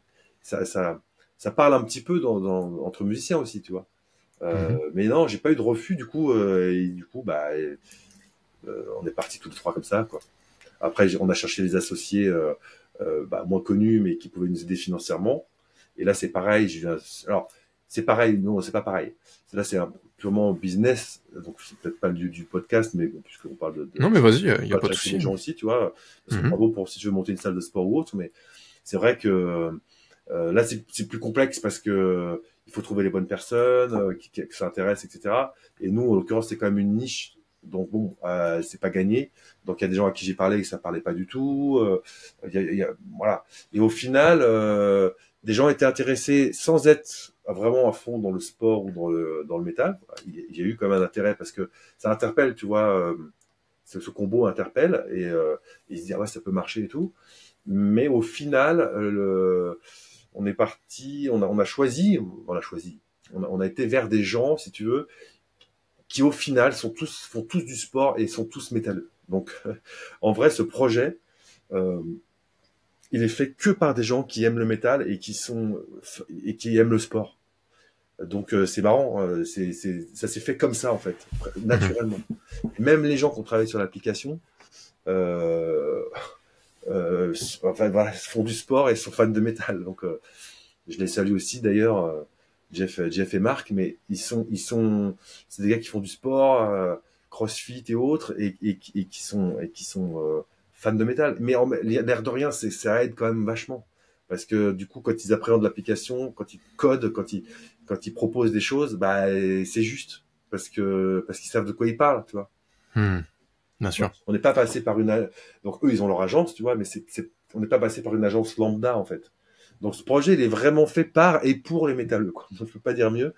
ça parle un petit peu entre musiciens aussi, tu vois.
Mhm.
Mais non, j'ai pas eu de refus du coup, et du coup, bah, on est partis tous les trois comme ça, quoi. Après, on a cherché des associés bah, moins connus, mais qui pouvaient nous aider financièrement. Et là, c'est pareil. Alors, c'est pareil. Non, c'est pas pareil. Là, c'est purement business. Donc, c'est peut-être pas le lieu du podcast, mais bon, puisqu'on parle
Non, mais vas-y,
on
il y a
parle
pas
de
de
chacun des
souci.
gens aussi, tu vois. Parce que
Mhm.
bravo pour si tu veux monter une salle de sport ou autre, mais c'est vrai que là, c'est plus complexe parce que il faut trouver les bonnes personnes qui s'intéressent, etc. Et nous, en l'occurrence, c'est quand même une niche. Donc bon, c'est pas gagné. Donc il y a des gens à qui j'ai parlé et que ça parlait pas du tout. Voilà. Et au final, des gens étaient intéressés sans être vraiment à fond dans le sport ou dans le métal. Il y a eu quand même un intérêt parce que ça interpelle, tu vois, ce combo interpelle et ils se disent ah ouais, ça peut marcher et tout. Mais au final, on est parti, on a choisi, on a été vers des gens, si tu veux, qui au final font tous du sport et sont tous métalleux. Donc, en vrai, ce projet, il est fait que par des gens qui aiment le métal et qui aiment le sport. Donc c'est marrant, ça s'est fait comme ça en fait, naturellement. Même les gens qui ont travaillé sur l'application, enfin voilà, font du sport et sont fans de métal. Donc je les salue aussi d'ailleurs, Jeff et Marc, mais c'est des gars qui font du sport, CrossFit et autres, et qui sont fans de métal. Mais l'air de rien, ça aide quand même vachement. Parce que du coup, quand ils appréhendent l'application, quand ils codent, quand ils proposent des choses, bah c'est juste parce qu'ils savent de quoi ils parlent, tu vois.
Bien sûr.
On n'est pas passé par donc eux ils ont leur agence, tu vois, mais on n'est pas passé par une agence lambda en fait. Donc ce projet il est vraiment fait par et pour les métalleux, quoi. Donc, je peux pas dire mieux.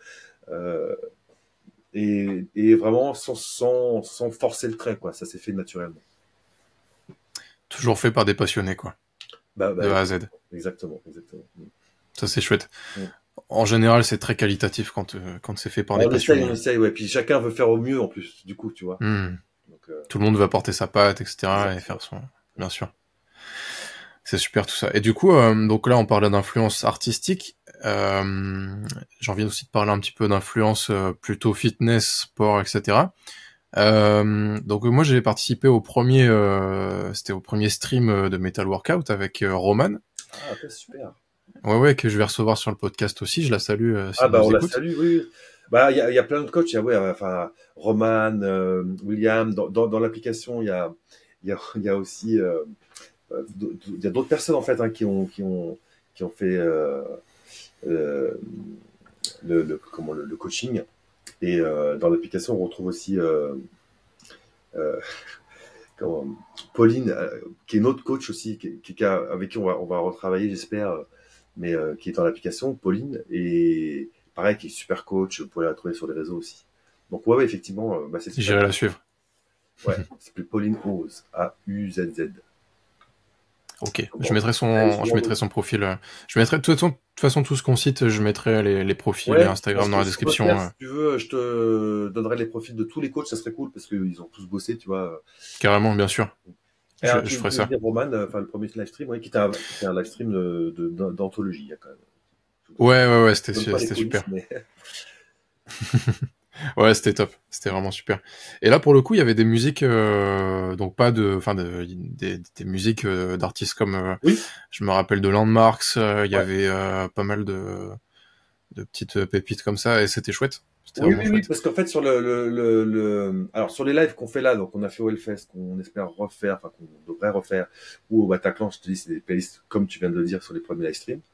Et vraiment sans forcer le trait, quoi. Ça s'est fait naturellement.
Toujours fait par des passionnés, quoi. De A à Z.
Exactement.
Ça, c'est chouette. En général, c'est très qualitatif quand c'est fait par des passionnés.
On essaye, ouais. Puis chacun veut faire au mieux, en plus, du coup, tu vois.
Donc, tout le monde va porter sa patte, etc. Exactement. Et faire son... Bien sûr. C'est super, tout ça. Et du coup, donc là, on parlait d'influence artistique. J'ai envie aussi de parler un petit peu d'influence plutôt fitness, sport, etc. Donc moi j'ai participé c'était au premier stream de Metal Workout avec Roman.
Ah, okay, super.
Ouais, que je vais recevoir sur le podcast aussi. Je la salue. Si
on la salue, oui. Bah il y a plein de coachs. Il y a enfin Roman, William. Dans l'application, il y a aussi il y a d'autres personnes en fait hein, qui ont fait le coaching. Et dans l'application, on retrouve aussi Pauline, qui est notre coach aussi, avec qui on va retravailler, j'espère, mais qui est dans l'application, Pauline, et pareil, qui est super coach, vous pouvez la trouver sur les réseaux aussi. Donc ouais effectivement, c'est super.
J'irai la suivre.
Ouais, c'est plus Pauline Ose, A-U-Z-Z.
Ok, bon, je mettrai son profil. Je mettrai de toute façon tout ce qu'on cite, je mettrai les profils et Instagram dans la description.
Si tu veux, je te donnerai les profils de tous les coachs, ça serait cool parce qu'ils ont tous bossé, tu vois.
Carrément, bien sûr. Je ferai ça.
Roman, le premier live stream, qui était un live stream d'anthologie, il y a quand même.
Ouais, c'était super. Mais... Ouais, c'était top, c'était vraiment super. Et là, pour le coup, il y avait des musiques, donc pas des musiques d'artistes comme, je me rappelle de Landmarks, il y avait pas mal de petites pépites comme ça, et c'était chouette.
Oui, parce qu'en fait, sur alors sur les lives qu'on fait là, donc on a fait au Hellfest, qu'on espère refaire, enfin qu'on devrait refaire, ou au Bataclan, je te dis, c'est des playlists, comme tu viens de le dire, sur les premiers live streams.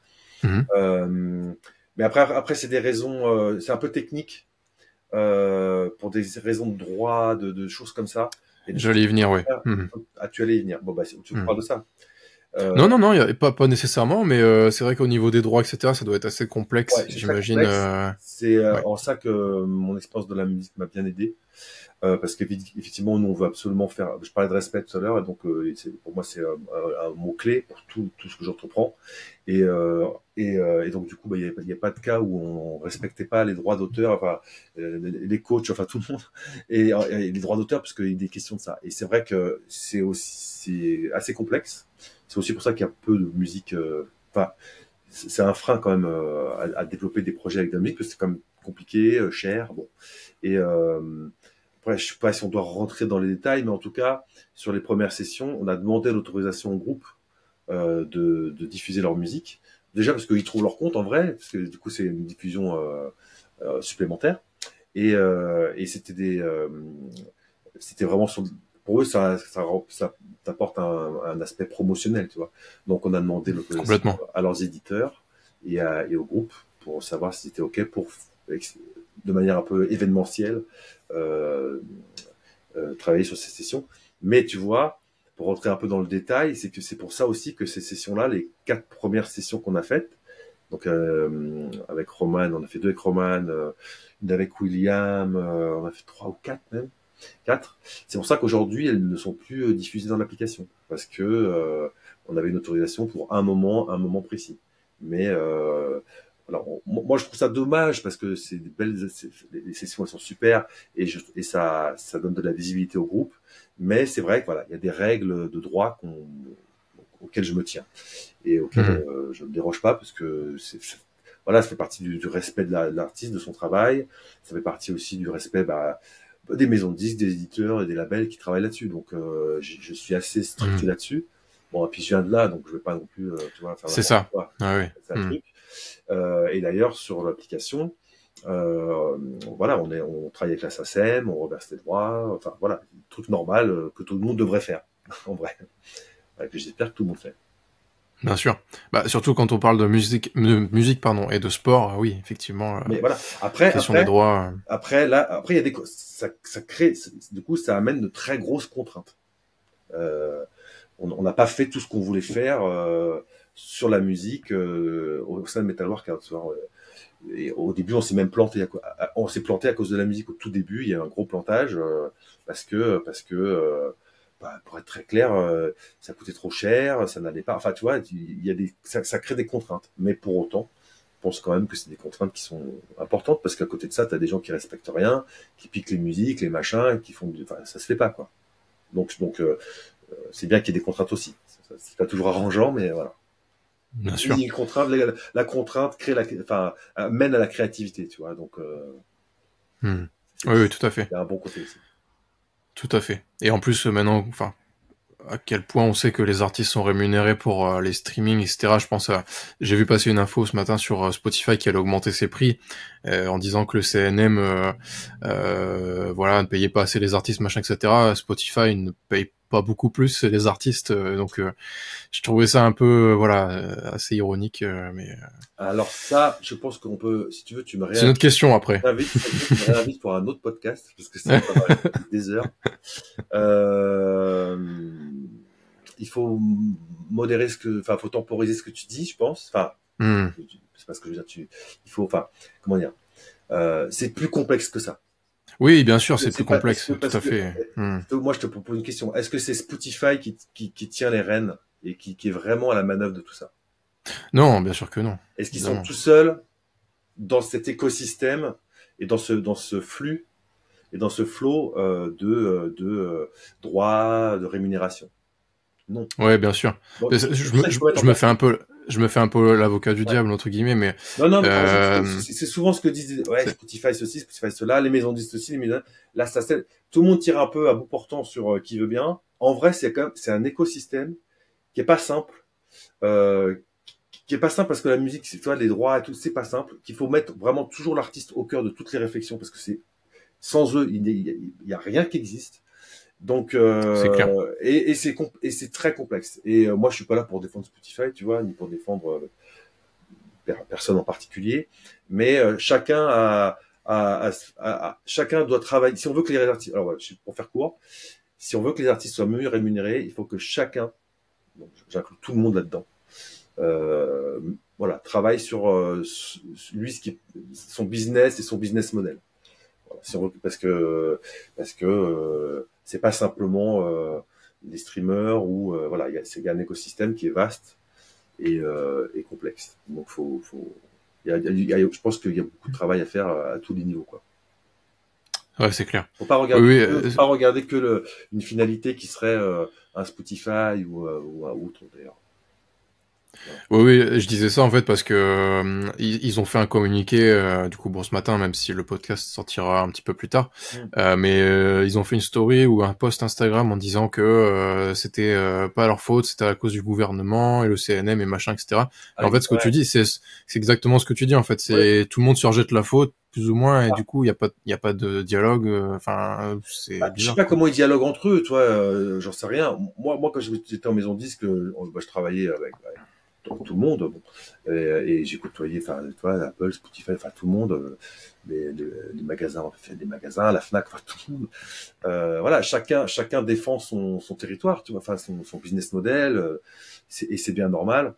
Mais après c'est des raisons, c'est un peu technique. Pour des raisons de droit, de choses comme ça.
J'allais y venir, oui.
Tu allais y venir. Bon, tu parles de ça.
Non, pas nécessairement, mais c'est vrai qu'au niveau des droits, etc., ça doit être assez complexe, j'imagine.
C'est en ça que mon expérience de la musique m'a bien aidé. Parce qu'effectivement, nous, on veut absolument faire... Je parlais de respect tout à l'heure, et donc pour moi, c'est un mot-clé pour tout ce que j'entreprends. Et donc, du coup, il n'y a pas de cas où on respectait pas les droits d'auteur, enfin, les coachs, enfin, tout le monde, et les droits d'auteur, parce qu'il y a des questions de ça. Et c'est vrai que c'est assez complexe. C'est aussi pour ça qu'il y a peu de musique... Enfin, c'est un frein quand même à développer des projets avec de la musique, parce que c'est quand même compliqué, cher, bon. Et... Après, je sais pas si on doit rentrer dans les détails, mais en tout cas, sur les premières sessions, on a demandé l'autorisation au groupe de diffuser leur musique. Déjà parce qu'ils trouvent leur compte en vrai, parce que du coup c'est une diffusion supplémentaire. Et c'était c'était vraiment pour eux ça apporte un aspect promotionnel, tu vois. Donc on a demandé l'autorisation à leurs éditeurs et au groupe pour savoir si c'était ok pour de manière un peu événementielle travailler sur ces sessions. Mais tu vois, pour rentrer un peu dans le détail, c'est que c'est pour ça aussi que ces sessions-là, les 4 premières sessions qu'on a faites, Donc avec Roman, on a fait 2 avec Roman, une avec William, on a fait 3 ou 4 même. 4. C'est pour ça qu'aujourd'hui, elles ne sont plus diffusées dans l'application. Parce que on avait une autorisation pour un moment précis. Mais alors, moi, je trouve ça dommage parce que c'est des belles, les sessions, elles sont super et ça donne de la visibilité au groupe. Mais c'est vrai que voilà, il y a des règles de droit auxquelles je me tiens et auxquelles je ne déroge pas parce que voilà, ça fait partie du respect de l'artiste, de son travail. Ça fait partie aussi du respect des maisons de disques, des éditeurs et des labels qui travaillent là-dessus. Donc, je suis assez strict là-dessus. Bon, et puis je viens de là, donc je vais pas non plus, tu vois, faire
c'est ça.
quoi.
Ah, oui.
C'est un truc. Et d'ailleurs, sur l'application, voilà, on travaille avec la SACEM, on reverse les droits, enfin voilà, truc normal que tout le monde devrait faire, en vrai. Que j'espère que tout le monde fait.
Bien sûr. Bah, surtout quand on parle de musique, pardon, et de sport, oui, effectivement.
Mais voilà. Après,
des droits.
Après, il y a ça crée, du coup, ça amène de très grosses contraintes. On n'a pas fait tout ce qu'on voulait faire sur la musique au sein de Metal Workout. Et au début, on s'est même planté. On s'est planté à cause de la musique au tout début. Il y a eu un gros plantage parce que pour être très clair, ça coûtait trop cher, ça n'allait pas. Enfin, tu vois, ça crée des contraintes. Mais pour autant, je pense quand même que c'est des contraintes qui sont importantes parce qu'à côté de ça, t'as des gens qui respectent rien, qui piquent les musiques, les machins, qui font, enfin, ça se fait pas, quoi. Donc, c'est bien qu'il y ait des contraintes aussi. C'est pas toujours arrangeant, mais voilà.
Bien sûr.
La contrainte mène à la créativité, tu vois. Donc,
oui, tout à fait.
Il y a un bon côté aussi.
Tout à fait. Et en plus, maintenant, enfin, à quel point on sait que les artistes sont rémunérés pour les streamings, etc. Je pense j'ai vu passer une info ce matin sur Spotify qui allait augmenter ses prix en disant que le CNM, voilà, ne payait pas assez les artistes, machin, etc. Spotify ne paye pas beaucoup plus les artistes, donc je trouvais ça un peu, assez ironique, mais.
Alors ça, je pense qu'on peut, si tu veux, tu me
C'est une autre question après.
Tu me réinvites pour un autre podcast parce que c'est des heures. Il faut modérer faut temporiser ce que tu dis, je pense. Enfin, c'est pas ce que je veux dire. Comment dire, c'est plus complexe que ça.
Oui, bien sûr, c'est plus complexe, tout à fait.
Moi, je te propose une question. Est-ce que c'est Spotify qui tient les rênes et qui est vraiment à la manœuvre de tout ça?
Non, bien sûr que non.
Est-ce qu'ils sont tout seuls dans cet écosystème et dans ce flux et dans ce flot de droits, de rémunération? Non.
Ouais, bien sûr. Bon, je me fais un peu l'avocat du diable entre guillemets, mais
non, c'est souvent ce que disent Spotify ceci, Spotify cela, les maisons disent ceci, les maisons là tout le monde tire un peu à bout portant sur qui veut bien. En vrai, c'est un écosystème qui est pas simple, parce que la musique, tu vois, les droits et tout, c'est pas simple. Qu'il faut mettre vraiment toujours l'artiste au cœur de toutes les réflexions parce que sans eux, il y a rien qui existe. Donc,
c'est clair.
Et c'est très complexe. Et moi, je suis pas là pour défendre Spotify, tu vois, ni pour défendre personne en particulier. Mais chacun chacun doit travailler. Si on veut que les artistes, alors voilà, pour faire court, si on veut que les artistes soient mieux rémunérés, il faut que chacun, donc j'inclus tout le monde là-dedans, travaille sur lui son business et son business model. Voilà, si on veut, parce que c'est pas simplement des streamers ou il y a un écosystème qui est vaste et complexe. Donc je pense qu'il y a beaucoup de travail à faire à tous les niveaux, quoi.
Ouais, c'est clair.
Faut pas regarder, pas regarder que une finalité qui serait un Spotify ou un autre d'ailleurs.
Oui, je disais ça en fait parce que ils ont fait un communiqué du coup ce matin, même si le podcast sortira un petit peu plus tard, mais ils ont fait une story ou un post Instagram en disant que c'était pas leur faute, c'était à cause du gouvernement et le CNM et machin, etc. Et en fait, ce que tu dis, c'est exactement ce que tu dis en fait, c'est tout le monde se rejette la faute plus ou moins et du coup il y a pas de dialogue, c'est bizarre.
Je sais pas comment ils dialoguent entre eux, toi, j'en sais rien. Moi quand j'étais en maison de disque, je travaillais avec tout le monde, et j'ai côtoyé, Apple, Spotify, tout le monde, les magasins, on fait des magasins, la Fnac, tout le monde. Chacun défend son territoire, tu vois, son business model, et c'est bien normal.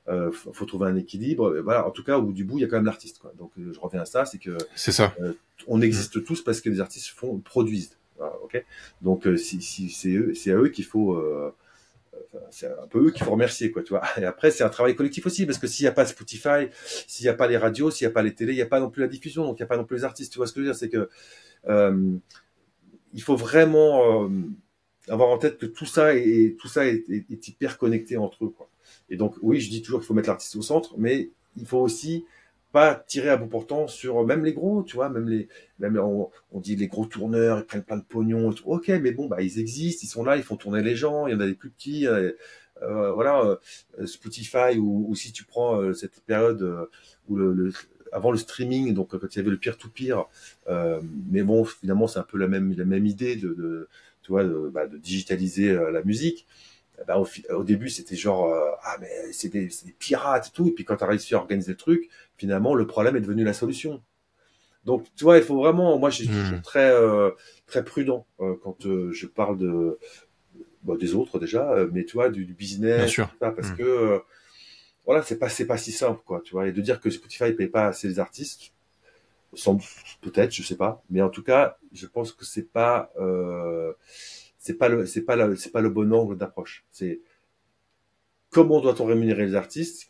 faut trouver un équilibre. Voilà, en tout cas, au bout du bout, il y a quand même l'artiste, quoi. Donc, je reviens à ça, c'est que
C'est ça.
on existe tous parce que les artistes produisent. Voilà, ok. Donc, si c'est à eux qu'il faut. C'est un peu eux qu'il faut remercier, quoi, tu vois. Et après, c'est un travail collectif aussi, parce que s'il n'y a pas Spotify, s'il n'y a pas les radios, s'il n'y a pas les télés, il n'y a pas non plus la diffusion, donc il n'y a pas non plus les artistes. Tu vois ce que je veux dire, c'est que il faut vraiment avoir en tête que tout ça est hyper connecté entre eux, quoi. Et donc, oui, je dis toujours qu'il faut mettre l'artiste au centre, mais il faut aussi pas tirer à bout portant sur même les gros, tu vois, même on dit les gros tourneurs, ils prennent plein de pognon, et tout. Ok, mais bon, bah ils existent, ils sont là, ils font tourner les gens, il y en a des plus petits, voilà, Spotify ou si tu prends cette période où avant le streaming, donc quand il y avait le peer-to-peer, mais bon, finalement c'est un peu la même idée tu vois, de digitaliser la musique. Bah, au début, c'était genre, ah, mais c'est des pirates et tout. Et puis, quand tu as réussi à organiser le truc, finalement, le problème est devenu la solution. Donc, tu vois, il faut vraiment, moi, je suis toujours très prudent quand je parle des autres déjà, mais tu vois, du business,
Bien sûr.
tout ça, parce que, voilà, c'est pas si simple, quoi, tu vois. Et de dire que Spotify paye pas assez les artistes, sans doute, peut-être, je sais pas. Mais en tout cas, je pense que c'est pas le bon angle d'approche. C'est comment doit-on rémunérer les artistes,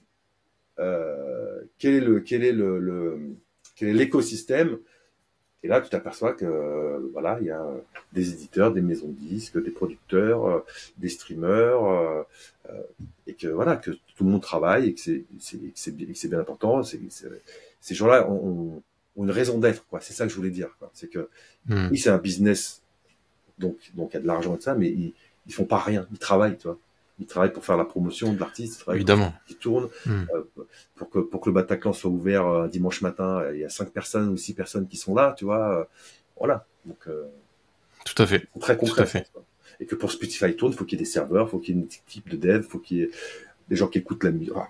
quel est l'écosystème. Et là, tu t'aperçois que voilà, il y a des éditeurs, des maisons de disques, des producteurs, des streamers, et que voilà, que tout le monde travaille et que c'est bien important. Ces gens-là ont une raison d'être, quoi. C'est ça que je voulais dire, quoi. C'est que oui, c'est un business, donc il y a de l'argent et de ça, mais ils font pas rien, ils travaillent, tu vois. Ils travaillent pour faire la promotion de l'artiste,
Évidemment.
Ils tournent pour que le Bataclan soit ouvert un dimanche matin. Il y a 5 personnes ou 6 personnes qui sont là, tu vois. Voilà. Donc
tout à fait.
C'est très concret.
Tout à fait.
Et que pour Spotify tourne, il faut qu'il y ait des serveurs, il faut qu'il y ait une équipe de dev, il faut qu'il y ait des gens qui écoutent la musique. Voilà.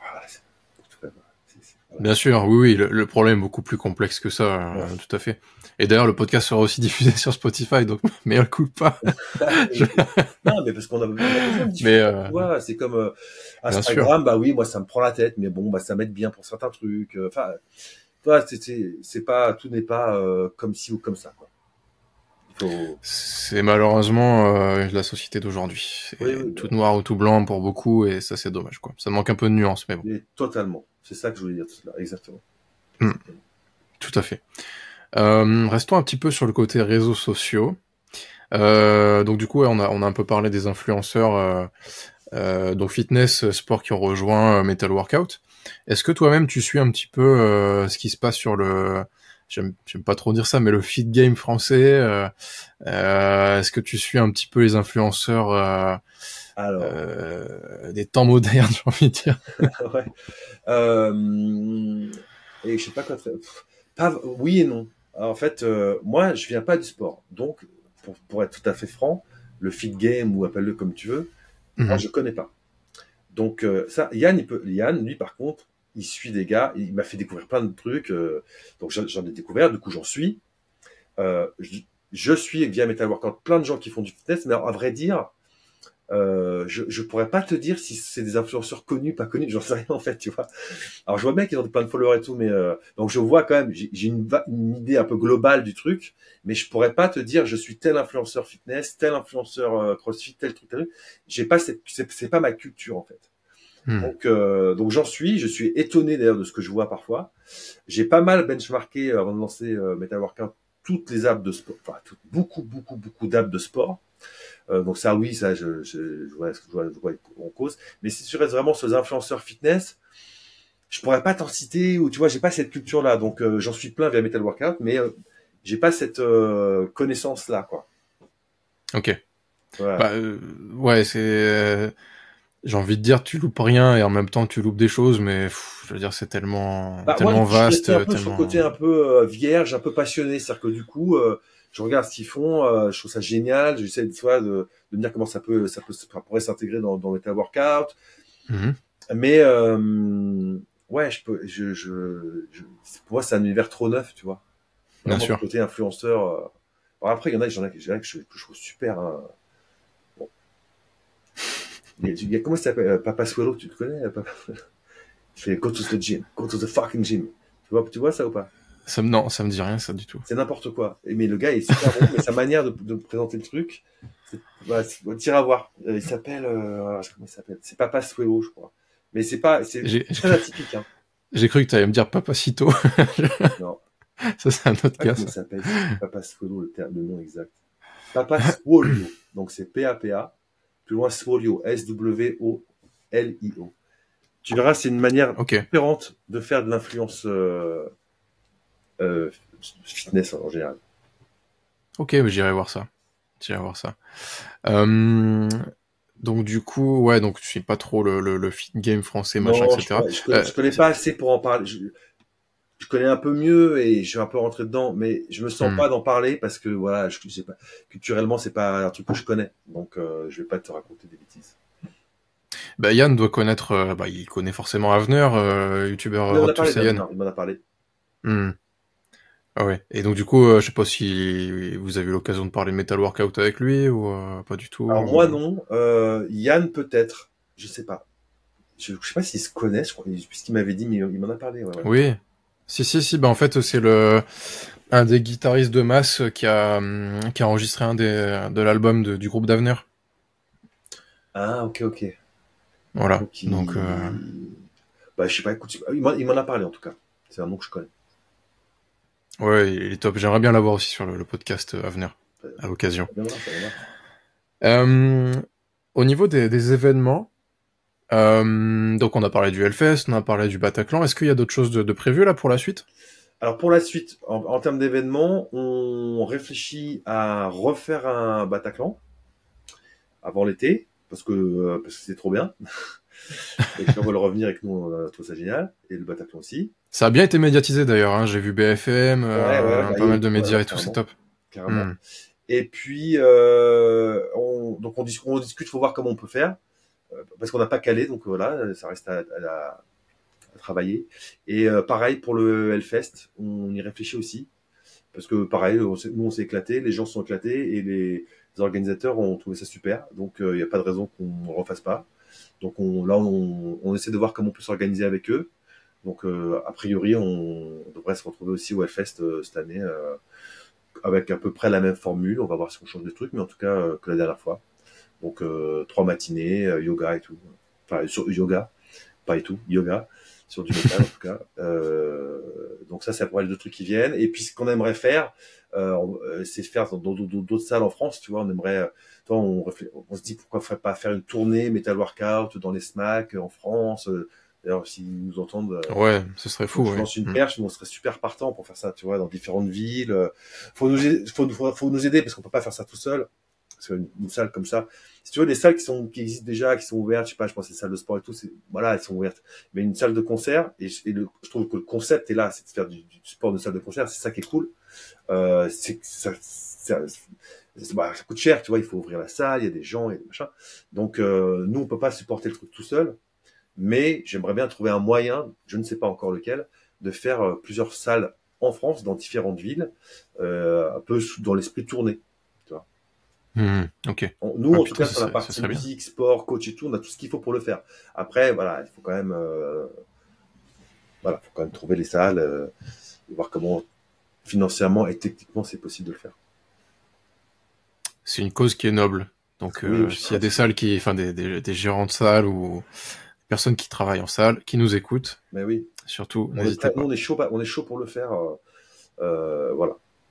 Bien sûr, oui, le problème est beaucoup plus complexe que ça, tout à fait. Et d'ailleurs, le podcast sera aussi diffusé sur Spotify, donc mais on le coupe pas.
Non, mais parce qu'on a besoin de diffuser. Tu vois, c'est comme Instagram, bah oui, moi ça me prend la tête, mais bon, bah ça m'aide bien pour certains trucs. Enfin, tu vois, c'est pas, tout n'est pas comme ci ou comme ça, quoi.
C'est malheureusement la société d'aujourd'hui. C'est tout noir ou tout blanc pour beaucoup, et ça c'est dommage, quoi. Ça manque un peu de nuance, mais bon.
Et totalement. C'est ça que je voulais dire tout là, exactement.
Tout à fait. Restons un petit peu sur le côté réseaux sociaux. Donc du coup, on a un peu parlé des influenceurs, donc fitness, sport qui ont rejoint Metal Workout. Est-ce que toi-même tu suis un petit peu ce qui se passe sur le, j'aime pas trop dire ça, mais le fit game français, est-ce que tu suis un petit peu les influenceurs des temps modernes, j'ai envie de dire.
Ouais. Et je sais pas quoi. Oui et non. Alors, en fait, moi, je viens pas du sport, donc pour être tout à fait franc, le fit game ou appelle-le comme tu veux, moi je connais pas. Donc ça, Yann, lui par contre, il suit des gars, il m'a fait découvrir plein de trucs, donc j'en ai découvert, du coup j'en suis. Je suis via Metal Workout plein de gens qui font du fitness, mais à vrai dire, je pourrais pas te dire si c'est des influenceurs connus, pas connus, j'en sais rien en fait, tu vois. Alors je vois bien qu'ils ont plein de followers et tout, mais donc je vois quand même, j'ai une idée un peu globale du truc, mais je pourrais pas te dire je suis tel influenceur fitness, tel influenceur CrossFit, tel truc, tel truc. J'ai pas c'est pas ma culture en fait. Donc je suis étonné d'ailleurs de ce que je vois parfois. J'ai pas mal benchmarké avant de lancer Metal Workout toutes les apps de sport, enfin beaucoup d'apps de sport. Donc ça, oui, ça, je vois en cause. Mais si tu restes vraiment sur les influenceurs fitness, je pourrais pas t'en citer, ou tu vois, j'ai pas cette culture-là. Donc j'en suis plein via Metal Workout, mais j'ai pas cette connaissance-là, quoi.
Ok.
Voilà.
Bah, ouais, c'est... j'ai envie de dire, tu loupes rien et en même temps tu loupes des choses, mais je veux dire, c'est tellement
moi,
vaste.
Je suis un peu sur le côté un peu vierge, un peu passionné. C'est-à-dire que du coup, je regarde ce qu'ils font, je trouve ça génial. J'essaie des fois de me dire comment ça pourrait s'intégrer dans Metal Workout. Mais ouais, pour moi, c'est un univers trop neuf, tu vois.
Bien sûr.
Le côté influenceur. Alors après, il y en a que je trouve super. Hein. Bon. Comment ça s'appelle Papa Swallow, tu le connais Papa... Je fais go to the gym, go to the fucking gym. Tu vois ça ou pas?
Non, ça me dit rien, ça, du tout.
C'est n'importe quoi. Mais le gars est super bon, mais sa manière de présenter le truc, t'iras voir. Il s'appelle, comment il s'appelle? C'est Papa Swello, je crois. Mais c'est très atypique, hein.
J'ai cru que t'allais me dire Papacito.
Non.
Ça, c'est un autre cas.
Comment il s'appelle? Papa Swello, le nom exact. Papa Swolio. Donc c'est P-A-P-A. Plus loin Swolio. S-W-O-L-I-O. Tu verras, c'est une manière différente de faire de l'influence fitness en général.
Ok, mais j'irai voir ça. Donc du coup, ouais, donc tu suis pas trop le fit game français, machin, etc.
Je connais pas assez pour en parler. Je connais un peu mieux et je suis un peu rentré dedans, mais je me sens pas d'en parler parce que voilà, je sais pas, culturellement c'est pas un truc que je connais, donc je vais pas te raconter des bêtises.
Bah Yann doit connaître, il connaît forcément Avenir, youtubeur Road to Saiyan.
Il m'en a parlé.
Ah ouais. Et donc du coup, je sais pas si vous avez eu l'occasion de parler Metal Workout avec lui ou pas du tout.
Alors moi non, Yann peut-être, je sais pas. Je sais pas s'ils se connaissent, je crois, puisqu'il m'avait dit, mais il m'en a parlé. Ouais.
Oui. Si. Bah en fait, c'est un des guitaristes de masse qui a enregistré de l'album du groupe d'Avenir.
Ah ok.
Voilà. Donc
bah je sais pas. Écoute, il m'en a parlé en tout cas. C'est un nom que je connais.
Ouais, il est top. J'aimerais bien l'avoir aussi sur le podcast Avenir à l'occasion. Au niveau des événements, donc on a parlé du Hellfest, on a parlé du Bataclan. Est-ce qu'il y a d'autres choses de prévues là pour la suite?
Alors pour la suite, en termes d'événements, on réfléchit à refaire un Bataclan avant l'été, parce que c'est trop bien. Et puis on va le revenir avec nous, on trouve ça génial, et le Bataclan aussi.
Ça a bien été médiatisé d'ailleurs, hein. J'ai vu BFM, pas mal de médias et tout, c'est top.
Carrément. Et puis donc on discute, faut voir comment on peut faire, parce qu'on n'a pas calé, donc voilà, ça reste à travailler. Et pareil pour le Hellfest, on y réfléchit aussi, parce que pareil, nous on s'est éclaté, les gens se sont éclatés et les organisateurs ont trouvé ça super, donc il n'y a pas de raison qu'on ne refasse pas. Donc on essaie de voir comment on peut s'organiser avec eux. Donc a priori on devrait se retrouver aussi au Hellfest cette année avec à peu près la même formule. On va voir si on change des trucs, mais en tout cas que la dernière fois. Donc 3 matinées, yoga et tout. Enfin sur yoga, pas et tout, yoga sur du métal en tout cas. Donc ça pourrait être 2 trucs qui viennent. Et puis ce qu'on aimerait faire, c'est faire dans d'autres salles en France. Tu vois, on aimerait on se dit pourquoi pas faire une tournée Metal Workout dans les SMAC en France. D'ailleurs, s'ils nous entendent,
ouais, ce serait fou.
Je lance une perche, mais on serait super partant pour faire ça, tu vois, dans différentes villes. Faut nous aider parce qu'on peut pas faire ça tout seul. Parce qu'une salle comme ça, si tu veux, des salles qui existent déjà, qui sont ouvertes, je sais pas, je pense que les salles de sport et tout, voilà, elles sont ouvertes. Mais une salle de concert, je trouve que le concept est là, c'est de faire du sport de salle de concert, c'est ça qui est cool. Ça coûte cher, tu vois, il faut ouvrir la salle, il y a des gens et des machins. Donc, nous, on peut pas supporter le truc tout seul, mais j'aimerais bien trouver un moyen, je ne sais pas encore lequel, de faire plusieurs salles en France, dans différentes villes, un peu dans l'esprit tournée, tu vois.
Ok.
Nous, en tout cas, sur la partie musique, sport, coach et tout, on a tout ce qu'il faut pour le faire. Après, voilà, il faut quand même, trouver les salles, et voir comment financièrement et techniquement c'est possible de le faire.
C'est une cause qui est noble. Donc, s'il y a des salles des gérants de salles ou des personnes qui travaillent en salle, qui nous écoutent,
mais oui,
surtout, n'hésitez pas.
Nous, on est chaud pour le faire, voilà.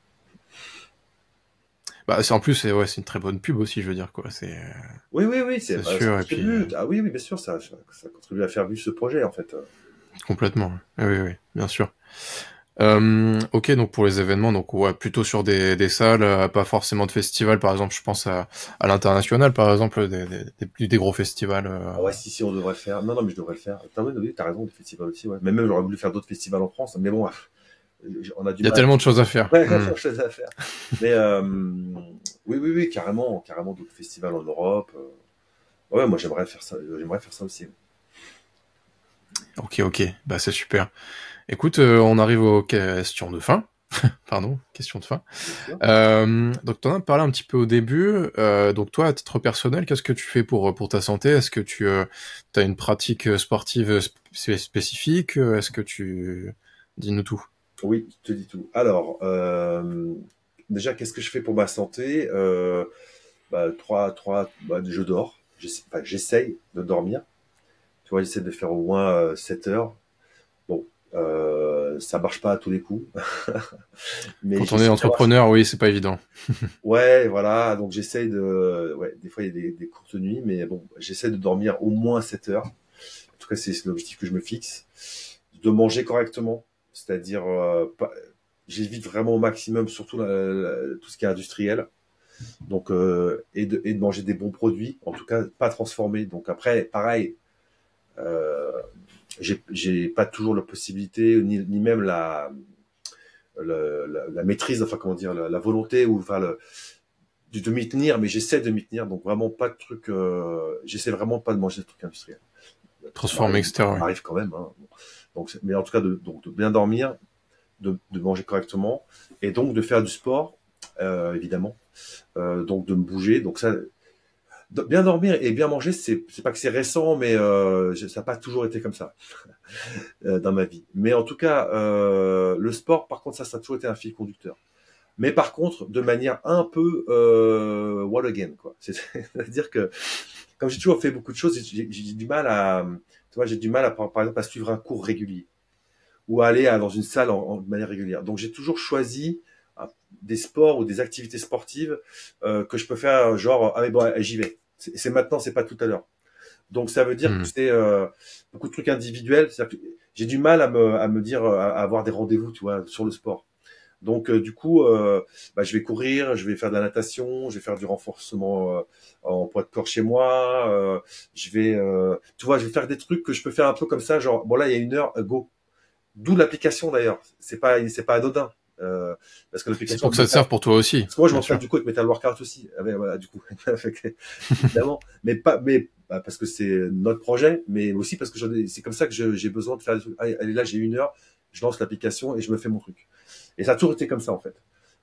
Bah, en plus, c'est une très bonne pub aussi, je veux dire, quoi.
Oui, c'est
sûr. Et puis,
ah oui, bien sûr, ça contribue à faire vivre ce projet, en fait.
Complètement. Oui, bien sûr. Ok, donc pour les événements, donc ouais, plutôt sur des salles, pas forcément de festivals, par exemple, je pense à l'international, par exemple, des gros festivals.
Ouais, si, on devrait le faire. Non, mais je devrais le faire. T'as raison, des festivals aussi, ouais. Mais même, j'aurais voulu faire d'autres festivals en France, mais bon, on a du mal.
Il y a tellement de choses à faire.
Ouais, tellement de choses à faire. Mais oui, carrément d'autres festivals en Europe. Ouais, moi j'aimerais faire ça aussi.
Ok, bah c'est super. Écoute, on arrive aux questions de fin. Pardon, question de fin.
Bien sûr.
Donc, tu en as parlé un petit peu au début. Donc, toi, à titre personnel, qu'est-ce que tu fais pour ta santé? Est-ce que tu as une pratique sportive spécifique? Est-ce que tu... Dis-nous tout.
Oui, je te dis tout. Alors, déjà, qu'est-ce que je fais pour ma santé? Je dors. J'essaye de dormir. Tu vois, j'essaie de faire au moins 7 heures. Bon, ça marche pas à tous les coups, mais
Quand on est
j'essaie d'avoir.
entrepreneur, oui, c'est pas évident.
Ouais, voilà. Donc j'essaye de. Ouais, des fois il y a des courtes nuits, mais bon, j'essaie de dormir au moins 7 heures. En tout cas, c'est l'objectif que je me fixe. De manger correctement, c'est-à-dire j'évite vraiment au maximum, surtout tout ce qui est industriel. Donc et de manger des bons produits, en tout cas pas transformés. Donc après, pareil. Euh, j'ai pas toujours la possibilité ni même la maîtrise, enfin comment dire, la volonté ou enfin de m'y tenir, mais j'essaie de m'y tenir, donc vraiment pas de trucs, j'essaie vraiment pas de manger des trucs industriels.
Transformé, etc.
Ça
Ouais.
m'arrive quand même, hein. Donc mais en tout cas de bien dormir, de manger correctement et donc de faire du sport, évidemment, donc de me bouger, donc ça. Bien dormir et bien manger, c'est pas que c'est récent, mais ça n'a pas toujours été comme ça dans ma vie. Mais en tout cas, le sport, par contre, ça a toujours été un fil conducteur. Mais par contre, de manière un peu wall again, quoi. C'est-à-dire que comme j'ai toujours fait beaucoup de choses, j'ai du mal à, tu vois, j'ai du mal à, par exemple, à suivre un cours régulier ou à aller dans une salle de manière régulière. Donc j'ai toujours choisi des sports ou des activités sportives que je peux faire genre ah mais bon j'y vais. C'est maintenant, c'est pas tout à l'heure. Donc ça veut dire que
Hmm.
c'est beaucoup de trucs individuels. C'est-à-dire que j'ai du mal à me dire à avoir des rendez-vous, tu vois, sur le sport. Donc du coup, je vais courir, je vais faire de la natation, je vais faire du renforcement en poids de corps chez moi. Tu vois, je vais faire des trucs que je peux faire un peu comme ça, genre bon là il y a une heure, go. D'où l'application d'ailleurs. C'est pas anodin. Parce que
C'est
l'application
pour que ça te serve pour toi aussi,
parce que moi je
bien
m'entraîne
sûr.
du coup avec Metal Workout aussi. Ah ben, voilà, du coup. Évidemment. Mais parce que c'est notre projet, mais aussi parce que c'est comme ça que j'ai besoin de faire des trucs. Allez, là j'ai une heure, je lance l'application et je me fais mon truc. Et ça a toujours été comme ça en fait.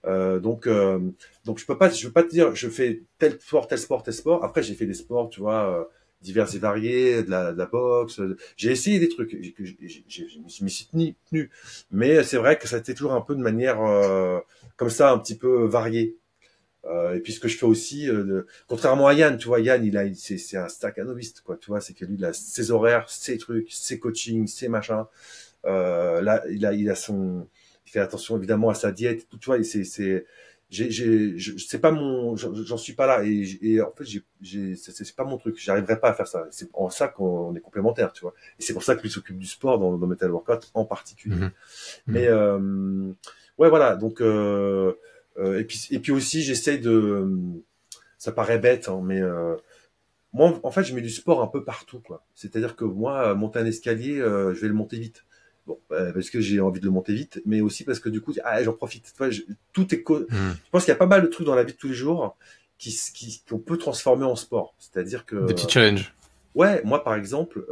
Donc je peux pas te dire je fais tel sport, tel sport, tel sport. Après j'ai fait des sports, tu vois, divers et variés, de la boxe. J'ai essayé des trucs, je m'y suis tenu. Mais c'est vrai que ça a été toujours un peu de manière comme ça, un petit peu variée. Et puis ce que je fais aussi, contrairement à Yann, tu vois, Yann, c'est un staccanoviste, quoi. Tu vois, c'est que lui, il a ses horaires, ses trucs, ses coachings, ses machins. Là, il fait attention évidemment à sa diète, et tout, tu vois. Et c'est pas j'en suis pas là. Et en fait, c'est pas mon truc. J'arriverai pas à faire ça. C'est en ça qu'on est complémentaires, tu vois. Et c'est pour ça que lui s'occupe du sport dans Metal Workout en particulier.
Mhm.
Mais ouais, voilà. Donc et puis aussi, j'essaie de. Ça paraît bête, hein, mais moi, en fait, je mets du sport un peu partout, quoi. C'est-à-dire que moi, monter un escalier, je vais le monter vite. Bon, parce que j'ai envie de le monter vite, mais aussi parce que du coup, j'en profite. Tu vois, tout est.
Mhm.
Je pense qu'il y a pas mal de trucs dans la vie de tous les jours qu'on peut transformer en sport. C'est-à-dire que,
Des petits challenges.
ouais, moi, par exemple,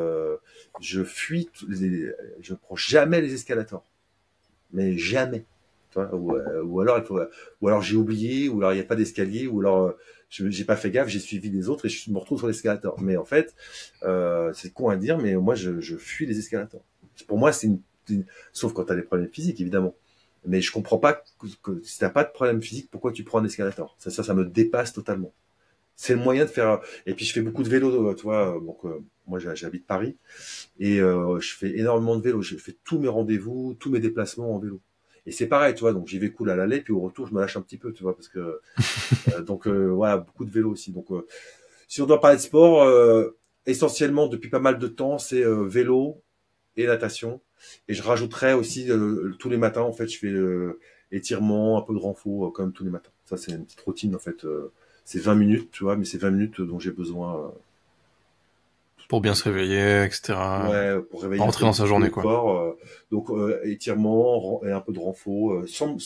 je fuis, je prends jamais les escalators, mais jamais. Tu vois, ou alors ou alors j'ai oublié, ou alors il n'y a pas d'escalier, ou alors j'ai pas fait gaffe, j'ai suivi les autres et je me retrouve sur l'escalator. Mais en fait, c'est con à dire, mais moi je fuis les escalators. Pour moi, sauf quand tu as des problèmes physiques, évidemment. Mais je comprends pas que si t'as pas de problème physique, pourquoi tu prends un escalator. Ça me dépasse totalement. C'est le moyen de faire. Et puis je fais beaucoup de vélo, tu vois. Donc moi j'habite Paris et je fais énormément de vélo. Je fais tous mes rendez-vous, tous mes déplacements en vélo. Et c'est pareil, tu vois. Donc j'y vais cool à l'aller, puis au retour je me lâche un petit peu, tu vois, parce que donc voilà, beaucoup de vélo aussi. Donc si on doit parler de sport, essentiellement depuis pas mal de temps, c'est vélo et natation. Et je rajouterais aussi tous les matins, en fait, je fais étirement, un peu de renfort, comme tous les matins. Ça, c'est une petite routine, en fait. C'est 20 minutes, tu vois, mais c'est 20 minutes dont j'ai besoin
Pour bien se réveiller, etc.
ouais, pour réveiller
Pour
un
rentrer
peu
dans sa journée,
le
quoi.
corps. Donc, étirement et un peu de renfort,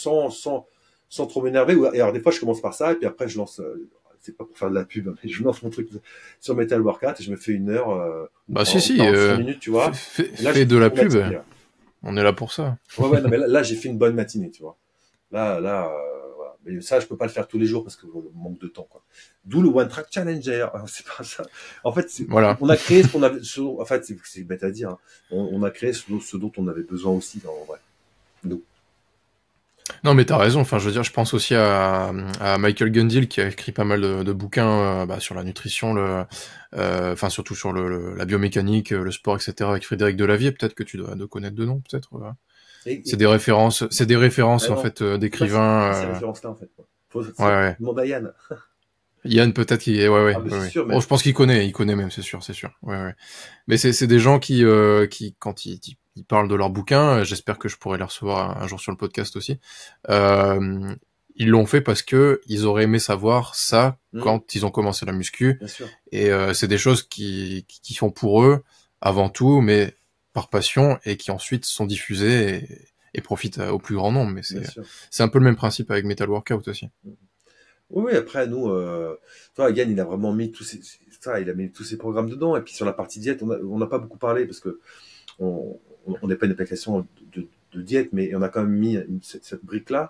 sans trop m'énerver. Et alors, des fois, je commence par ça, et puis après, je lance, c'est pas pour faire de la pub, mais je lance mon truc sur Metal Workout, et je me fais une heure,
Bah
ou
si,
45 minutes, tu vois. Et là,
fais de la
faut
pub.
m'attirer.
On est là pour ça.
Ouais, non, mais là j'ai fait une bonne matinée, tu vois. Là, voilà. Mais ça, je peux pas le faire tous les jours parce que manque de temps, quoi. D'où le One Track Challenge, d'ailleurs. C'est pas ça. En fait,
Voilà.
on a créé ce qu'on avait, en fait, c'est bête à dire, hein. On a créé ce dont on avait besoin aussi, en vrai. Donc,
Non, mais t'as raison. Enfin, je veux dire, je pense aussi à Michael Gundil qui a écrit pas mal de bouquins sur la nutrition, enfin surtout sur la biomécanique, le sport, etc. Avec Frédéric Delavier. Peut-être que tu dois de connaître de nom, peut-être. C'est des références. C'est des références
ah
en
non,
fait
c'est pas ces
d'écrivains.
références-là, en fait, quoi.
Ouais, ouais.
Demande à Yann.
Yann peut-être qui ouais
Ah,
ouais
mais
ouais
c'est
ouais.
sûr,
Oh,
mais.
je pense qu'il connaît même, c'est sûr, c'est sûr. Ouais ouais. Mais c'est des gens qui quand ils parlent de leurs bouquins, j'espère que je pourrai les recevoir un jour sur le podcast aussi. Euh, Ils l'ont fait parce que ils auraient aimé savoir ça quand ils ont commencé la muscu,
Bien sûr.
et c'est des choses qui font pour eux avant tout, mais par passion, et qui ensuite sont diffusées et profitent au plus grand nombre. Mais
Bien sûr.
c'est un peu le même principe avec Metal Workout aussi.
Oui, après, nous, toi, Yann, il a vraiment mis il a mis tous ses programmes dedans. Et puis sur la partie diète, on n'a pas beaucoup parlé parce que on n'est pas une application de diète, mais on a quand même mis cette brique-là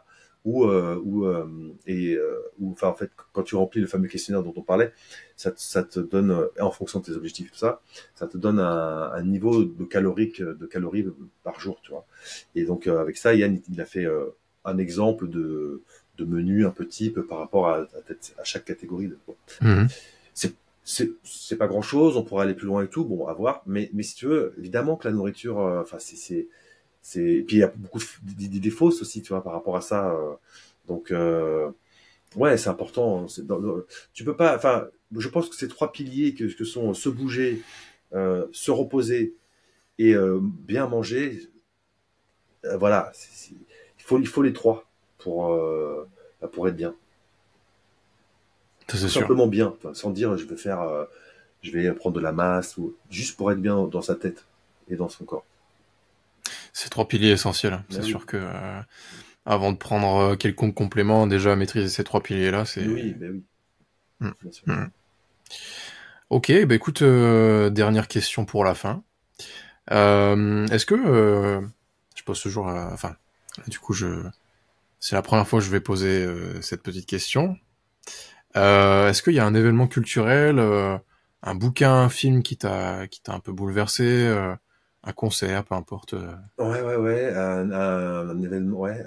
où, enfin, en fait, quand tu remplis le fameux questionnaire dont on parlait, ça te donne, en fonction de tes objectifs, tout ça, ça te donne un niveau de calories par jour, tu vois. Et donc, avec ça, Yann, il a fait un exemple de menu un peu type par rapport à chaque catégorie.
Mhm.
C'est pas grand chose, on pourrait aller plus loin et tout, bon, à voir, mais si tu veux, évidemment que la nourriture, enfin, et puis il y a beaucoup d'idées fausses aussi, tu vois, par rapport à ça, donc, ouais, c'est important, tu peux pas, enfin, je pense que ces trois piliers que sont se bouger, se reposer et bien manger, voilà, il faut les trois pour être bien.
Ça, c'est
Tout
sûr.
simplement bien, enfin, sans dire je vais prendre de la masse, ou juste pour être bien dans sa tête et dans son corps.
C'est trois piliers essentiels. C'est
Mais oui,
sûr que avant de prendre quelconque complément, déjà maîtriser ces trois piliers-là, c'est.
mais oui,
Mm.
bien sûr.
Mm. Ok, bah écoute, dernière question pour la fin. Est-ce que je pose toujours, enfin, du coup, c'est la première fois que je vais poser cette petite question. Est-ce qu'il y a un événement culturel, un bouquin, un film qui t'a un peu bouleversé, un concert, peu importe.
Ouais, un événement, ouais,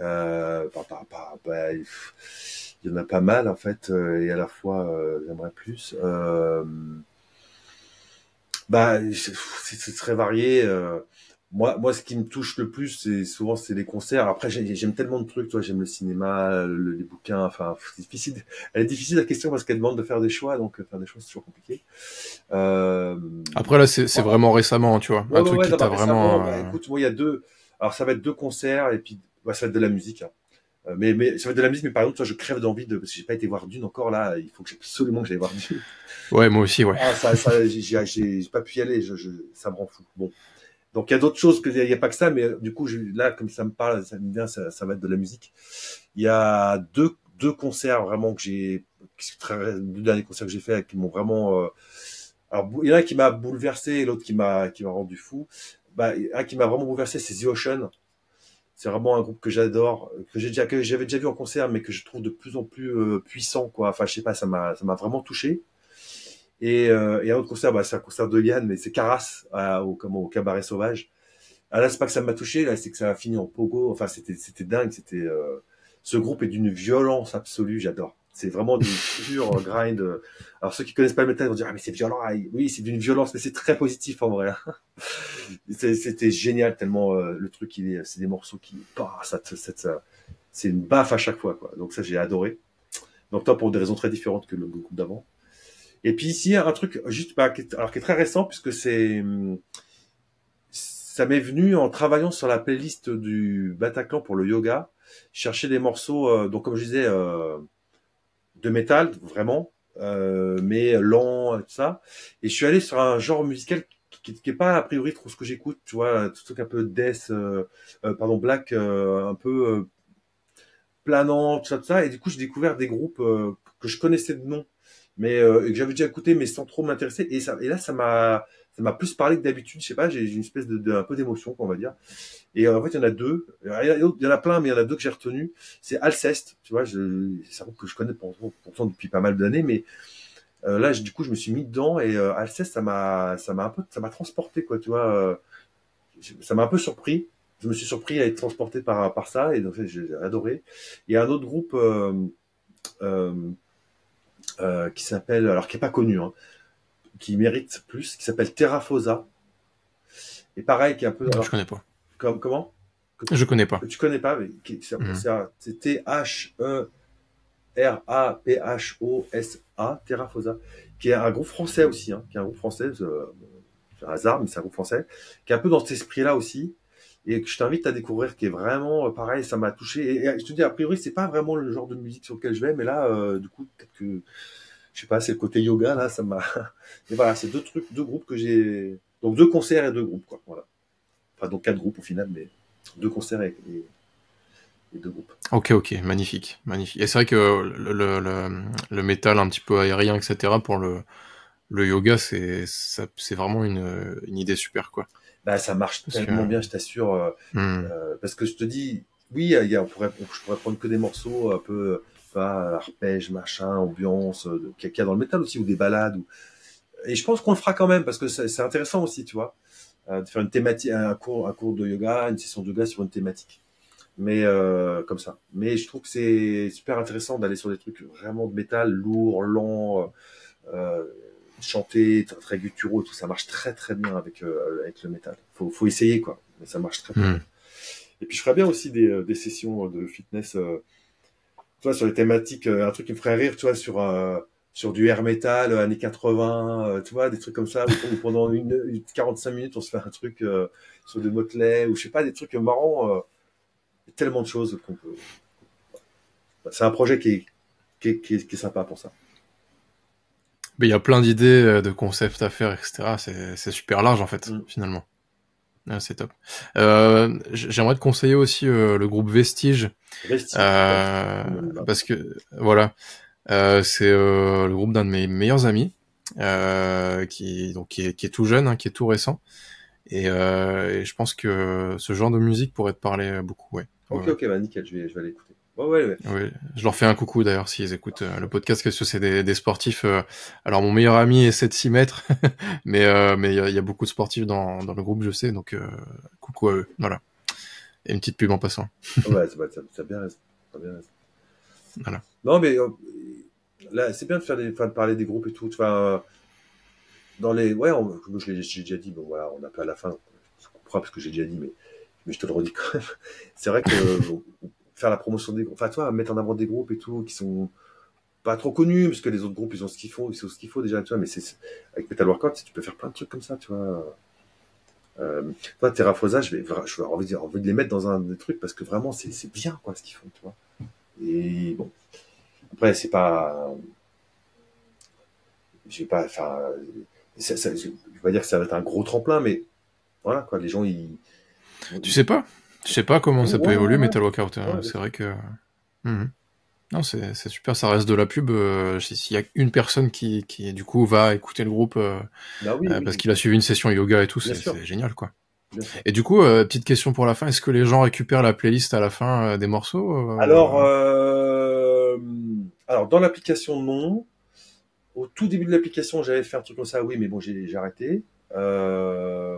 il y en a pas mal en fait, et à la fois j'aimerais plus. C'est très varié. Moi, ce qui me touche le plus, c'est les concerts. Après, j'aime tellement de trucs, toi, j'aime le cinéma, les bouquins. Enfin, c'est difficile. Elle est difficile la question parce qu'elle demande de faire des choix, donc faire des choix c'est toujours compliqué. Euh,
Après là, c'est vraiment récemment, tu vois, un truc qui
non,
t'a
récemment,
vraiment.
écoute, moi, il y a deux. Alors, ça va être deux concerts et puis ça va être de la musique, hein. Mais ça va être de la musique, mais par exemple, toi, je crève d'envie parce que j'ai pas été voir Dune encore là. Il faut absolument que j'aille voir Dune.
Ouais, moi aussi, ouais.
Ah, j'ai pas pu y aller. Ça me rend fou. Bon. Donc il y a d'autres choses il y a pas que ça, mais du coup là comme ça me parle, ça me vient, ça va être de la musique. Il y a deux concerts vraiment deux derniers concerts que j'ai fait qui m'ont vraiment. Alors il y en a un qui m'a bouleversé et l'autre qui m'a rendu fou. Bah un qui m'a vraiment bouleversé, c'est The Ocean. C'est vraiment un groupe que j'adore, que j'avais déjà vu en concert, mais que je trouve de plus en plus puissant, quoi. Enfin je sais pas, ça m'a vraiment touché. Et un autre concert, c'est un concert de Liane, mais c'est Caras au Cabaret Sauvage. Ah là, c'est pas que ça m'a touché, là, c'est que ça a fini en pogo. Enfin, c'était dingue. Ce groupe est d'une violence absolue. J'adore. C'est vraiment du pur grind. Alors ceux qui connaissent pas le métal vont dire ah mais c'est violent. Ah, oui, c'est d'une violence, mais c'est très positif en vrai. C'était génial tellement le truc c'est des morceaux qui, c'est une baffe à chaque fois quoi. Donc ça j'ai adoré. Donc toi pour des raisons très différentes que le groupe d'avant. Et puis ici, un truc juste, qui est très récent, puisque ça m'est venu en travaillant sur la playlist du Bataclan pour le yoga, chercher des morceaux, donc comme je disais, de métal, vraiment, mais lent, et tout ça. Et je suis allé sur un genre musical qui est pas a priori trop ce que j'écoute, tu vois, tout truc un peu death, black, un peu planant, tout ça. Et du coup, j'ai découvert des groupes que je connaissais de nom, mais que j'avais déjà écouté, mais sans trop m'intéresser. Et là, ça ça m'a plus parlé que d'habitude. Je sais pas, j'ai une espèce un peu d'émotion, on va dire. Et en fait, il y en a deux. Il y en a plein, mais il y en a deux que j'ai retenus. C'est Alceste, tu vois. C'est un groupe que je connais pourtant depuis pas mal d'années, mais là, du coup, je me suis mis dedans et Alceste, ça m'a transporté, quoi, tu vois. Ça m'a un peu surpris. Je me suis surpris à être transporté par ça et donc j'ai adoré. Il y a un autre groupe euh, qui s'appelle, alors qui est pas connu, hein, qui mérite plus, qui s'appelle Terrafosa. Et pareil, qui est un peu.
Non,
Alors,
je connais pas.
comment
Je connais pas.
que tu connais pas, mais c'est T-H-E-R-A-P-H-O-S-A, Terrafosa, qui est un groupe français aussi, hein, qui est un groupe français, c'est un hasard, mais c'est un groupe français, qui est un peu dans cet esprit-là aussi, et que je t'invite à découvrir, qui est vraiment pareil, ça m'a touché. Et je te dis, a priori, c'est pas vraiment le genre de musique sur lequel je vais, mais là, du coup, peut-être que, je sais pas, c'est le côté yoga, là, ça m'a. Et voilà, c'est deux groupes que j'ai. Donc 2 concerts et 2 groupes, quoi. Voilà. Enfin, donc 4 groupes au final, mais 2 concerts et 2 groupes.
Ok, magnifique, magnifique. Et c'est vrai que le métal un petit peu aérien, etc. pour le yoga, c'est vraiment une idée super, quoi.
Bah, ça marche
Parce
tellement
que,
bien, je t'assure.
hmm,
Parce que je te dis, oui, je pourrais prendre que des morceaux un peu, pas arpège, machin, ambiance, qu'il y a dans le métal aussi, ou des ballades. Et je pense qu'on le fera quand même, parce que c'est intéressant aussi, tu vois, de faire une thématique, un cours de yoga, une session de yoga sur une thématique. Mais comme ça. Mais je trouve que c'est super intéressant d'aller sur des trucs vraiment de métal, lourds, lents, euh, chantés, très gutturaux, et tout ça marche très très bien avec le métal. Faut essayer, quoi. Mais ça marche très très bien.
hmm.
Et puis je ferais bien aussi des sessions de fitness, tu vois, sur les thématiques, un truc qui me ferait rire, tu vois, sur du air metal, années 80, tu vois, des trucs comme ça, où pendant 45 minutes, on se fait un truc sur des motley, ou je sais pas, des trucs marrants. Il y a tellement de choses qu'on peut. C'est un projet qui est sympa pour ça.
Mais il y a plein d'idées, de concepts à faire, etc. C'est super large, en fait,
Mm.
finalement. Ah, c'est top. J'aimerais te conseiller aussi le groupe Vestige,
Vestige, d'accord.
parce que voilà, c'est le groupe d'un de mes meilleurs amis, qui est tout jeune, hein, qui est tout récent, et je pense que ce genre de musique pourrait te parler beaucoup, ouais. Ouais,
Ok, ok, bah nickel, je vais aller écouter. Ouais, ouais, ouais.
ouais. Ouais. Je leur fais un coucou d'ailleurs s'ils écoutent le podcast, parce que c'est des sportifs. Alors mon meilleur ami essaie de s'y mettre, mais il y a beaucoup de sportifs dans le groupe, je sais, donc coucou à eux. Voilà. Et une petite pub en passant.
Ouais, ça a bien raison. Ça a bien raison.
Voilà.
Non, mais là, c'est bien de de parler des groupes et tout. Enfin, dans les, ouais, j'ai déjà dit. Bon, voilà, on a pas à la fin. Je comprends parce que j'ai déjà dit, mais je te le redis quand même. C'est vrai que faire la promotion des groupes, enfin, toi, mettre en avant des groupes et tout qui sont pas trop connus, parce que les autres groupes, ils ont ce qu'il faut, ils ont ce qu'il faut déjà, tu vois. Mais avec Metal Workout, tu peux faire plein de trucs comme ça, tu vois. Toi, Terrafosa, je vais avoir envie de les mettre dans un des trucs parce que vraiment, c'est bien, quoi, ce qu'ils font, tu vois. Et bon, après, c'est pas, j'ai pas, enfin, je vais pas dire que ça va être un gros tremplin, mais voilà, quoi, les gens, ils,
Tu sais pas? Je sais pas comment ça peut
ouais,
évoluer,
ouais,
Metal Workout.
ouais,
C'est vrai que. Mhm. Non, c'est super, ça reste de la pub. S'il y a une personne qui du coup va écouter le groupe
bah oui,
parce
oui,
qu'il a suivi une session yoga et tout,
bien sûr,
c'est génial, quoi.
bien sûr.
Et du coup, petite question pour la fin, est-ce que les gens récupèrent la playlist à la fin des morceaux
Alors, alors dans l'application, non. Au tout début de l'application, j'avais fait un truc comme ça, oui, mais bon, j'ai arrêté. Euh,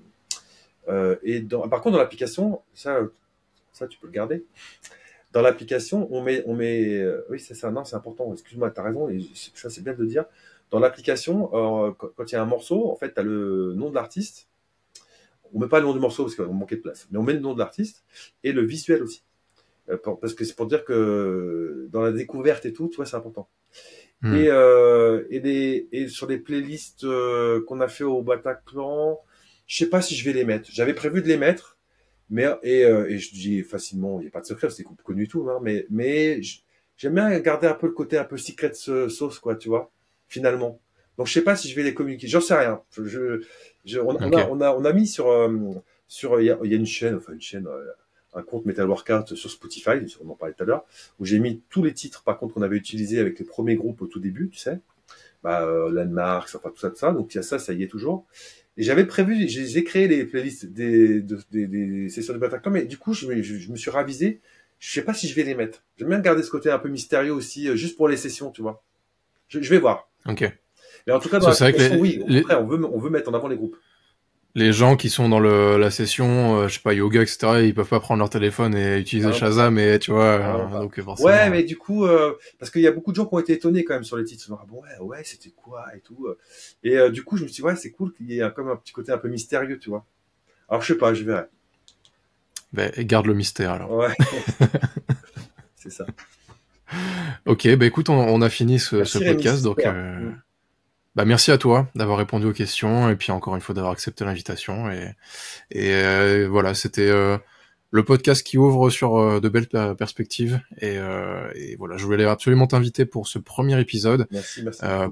par contre, dans l'application, ça, tu peux le garder. Dans l'application, oui, c'est ça, non, c'est important. Excuse-moi, t'as raison, et ça, c'est bien de le dire. Dans l'application, quand il y a un morceau, en fait, t'as le nom de l'artiste. On met pas le nom du morceau parce qu'on manquait de place, mais on met le nom de l'artiste et le visuel aussi. Parce que c'est pour dire que dans la découverte et tout, tu vois, c'est important.
Hmm.
Et sur les playlists qu'on a fait au Bataclan, je sais pas si je vais les mettre. J'avais prévu de les mettre, et je dis facilement, il n'y a pas de secret, c'est connu et tout, hein, mais j'aime bien garder un peu le côté un peu secret sauce, quoi, tu vois, finalement. Donc je sais pas si je vais les communiquer, j'en sais rien.
Ok.
On a mis il y a une chaîne, enfin une chaîne, un compte Metal Workout sur Spotify, on en parlait tout à l'heure, où j'ai mis tous les titres, par contre, qu'on avait utilisés avec les premiers groupes au tout début, tu sais, Landmarks, enfin tout ça, donc il y a ça y est toujours. Et j'avais prévu, j'ai créé les playlists des sessions de Bataclan, mais du coup, je me suis ravisé. Je sais pas si je vais les mettre. J'aime bien garder ce côté un peu mystérieux aussi, juste pour les sessions, tu vois. Je vais voir.
Ok.
Mais en tout cas, dans la
C'est vrai que
session, oui, après, on veut mettre en avant les groupes.
les gens qui sont dans la session, je sais pas, yoga, etc., ils peuvent pas prendre leur téléphone et utiliser Shazam, mais tu vois, donc forcément.
Ouais, mais du coup, parce qu'il y a beaucoup de gens qui ont été étonnés quand même sur les titres. Ils se disent, ah bon, ouais, c'était quoi et tout. Et du coup, je me suis dit, ouais, c'est cool qu'il y ait comme un petit côté un peu mystérieux, tu vois. Alors, je sais pas, je verrai.
Ben, garde le mystère, alors.
Ouais. C'est ça.
Ok, bah écoute, on a fini ce podcast, donc bah merci à toi d'avoir répondu aux questions et puis encore une fois d'avoir accepté l'invitation et voilà, c'était le podcast qui ouvre sur de belles perspectives et voilà, je voulais absolument t'inviter pour ce premier épisode.
Merci.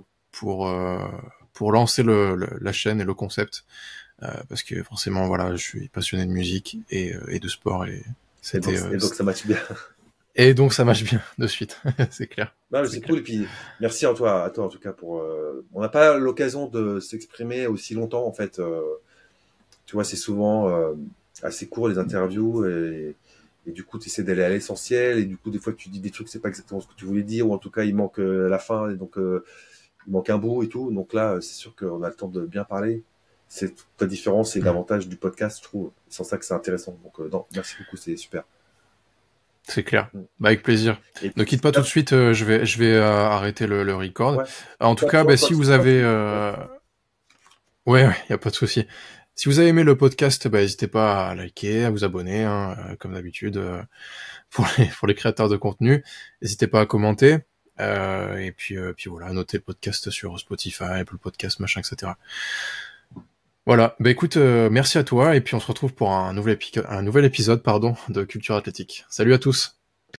Pour lancer la chaîne et le concept parce que forcément voilà, je suis passionné de musique et de sport et
donc ça matche bien.
Et donc ça marche bien de suite, c'est clair.
Non, c'est cool. Et puis merci à toi en tout cas pour. On n'a pas l'occasion de s'exprimer aussi longtemps en fait. Tu vois, c'est souvent assez court les interviews et du coup tu essaies d'aller à l'essentiel et du coup des fois tu dis des trucs c'est pas exactement ce que tu voulais dire ou en tout cas il manque la fin et donc il manque un bout et tout. Donc là c'est sûr qu'on a le temps de bien parler. C'est toute la différence et l'avantage du podcast, je trouve. C'est en ça que c'est intéressant. Donc non, merci beaucoup, c'est super.
C'est clair. Bah, avec plaisir. Ne quitte pas tout de suite, je vais arrêter le record. Ouais. En tout cas, si vous avez... Ouais, y a pas de souci. Si vous avez aimé le podcast, n'hésitez pas à liker, à vous abonner, hein, comme d'habitude, pour les créateurs de contenu. N'hésitez pas à commenter. Et puis voilà, notez le podcast sur Spotify, Apple Podcast, machin, etc. Voilà, écoute, merci à toi, et puis on se retrouve pour un nouvel épisode de Culture Athlétique. Salut à tous.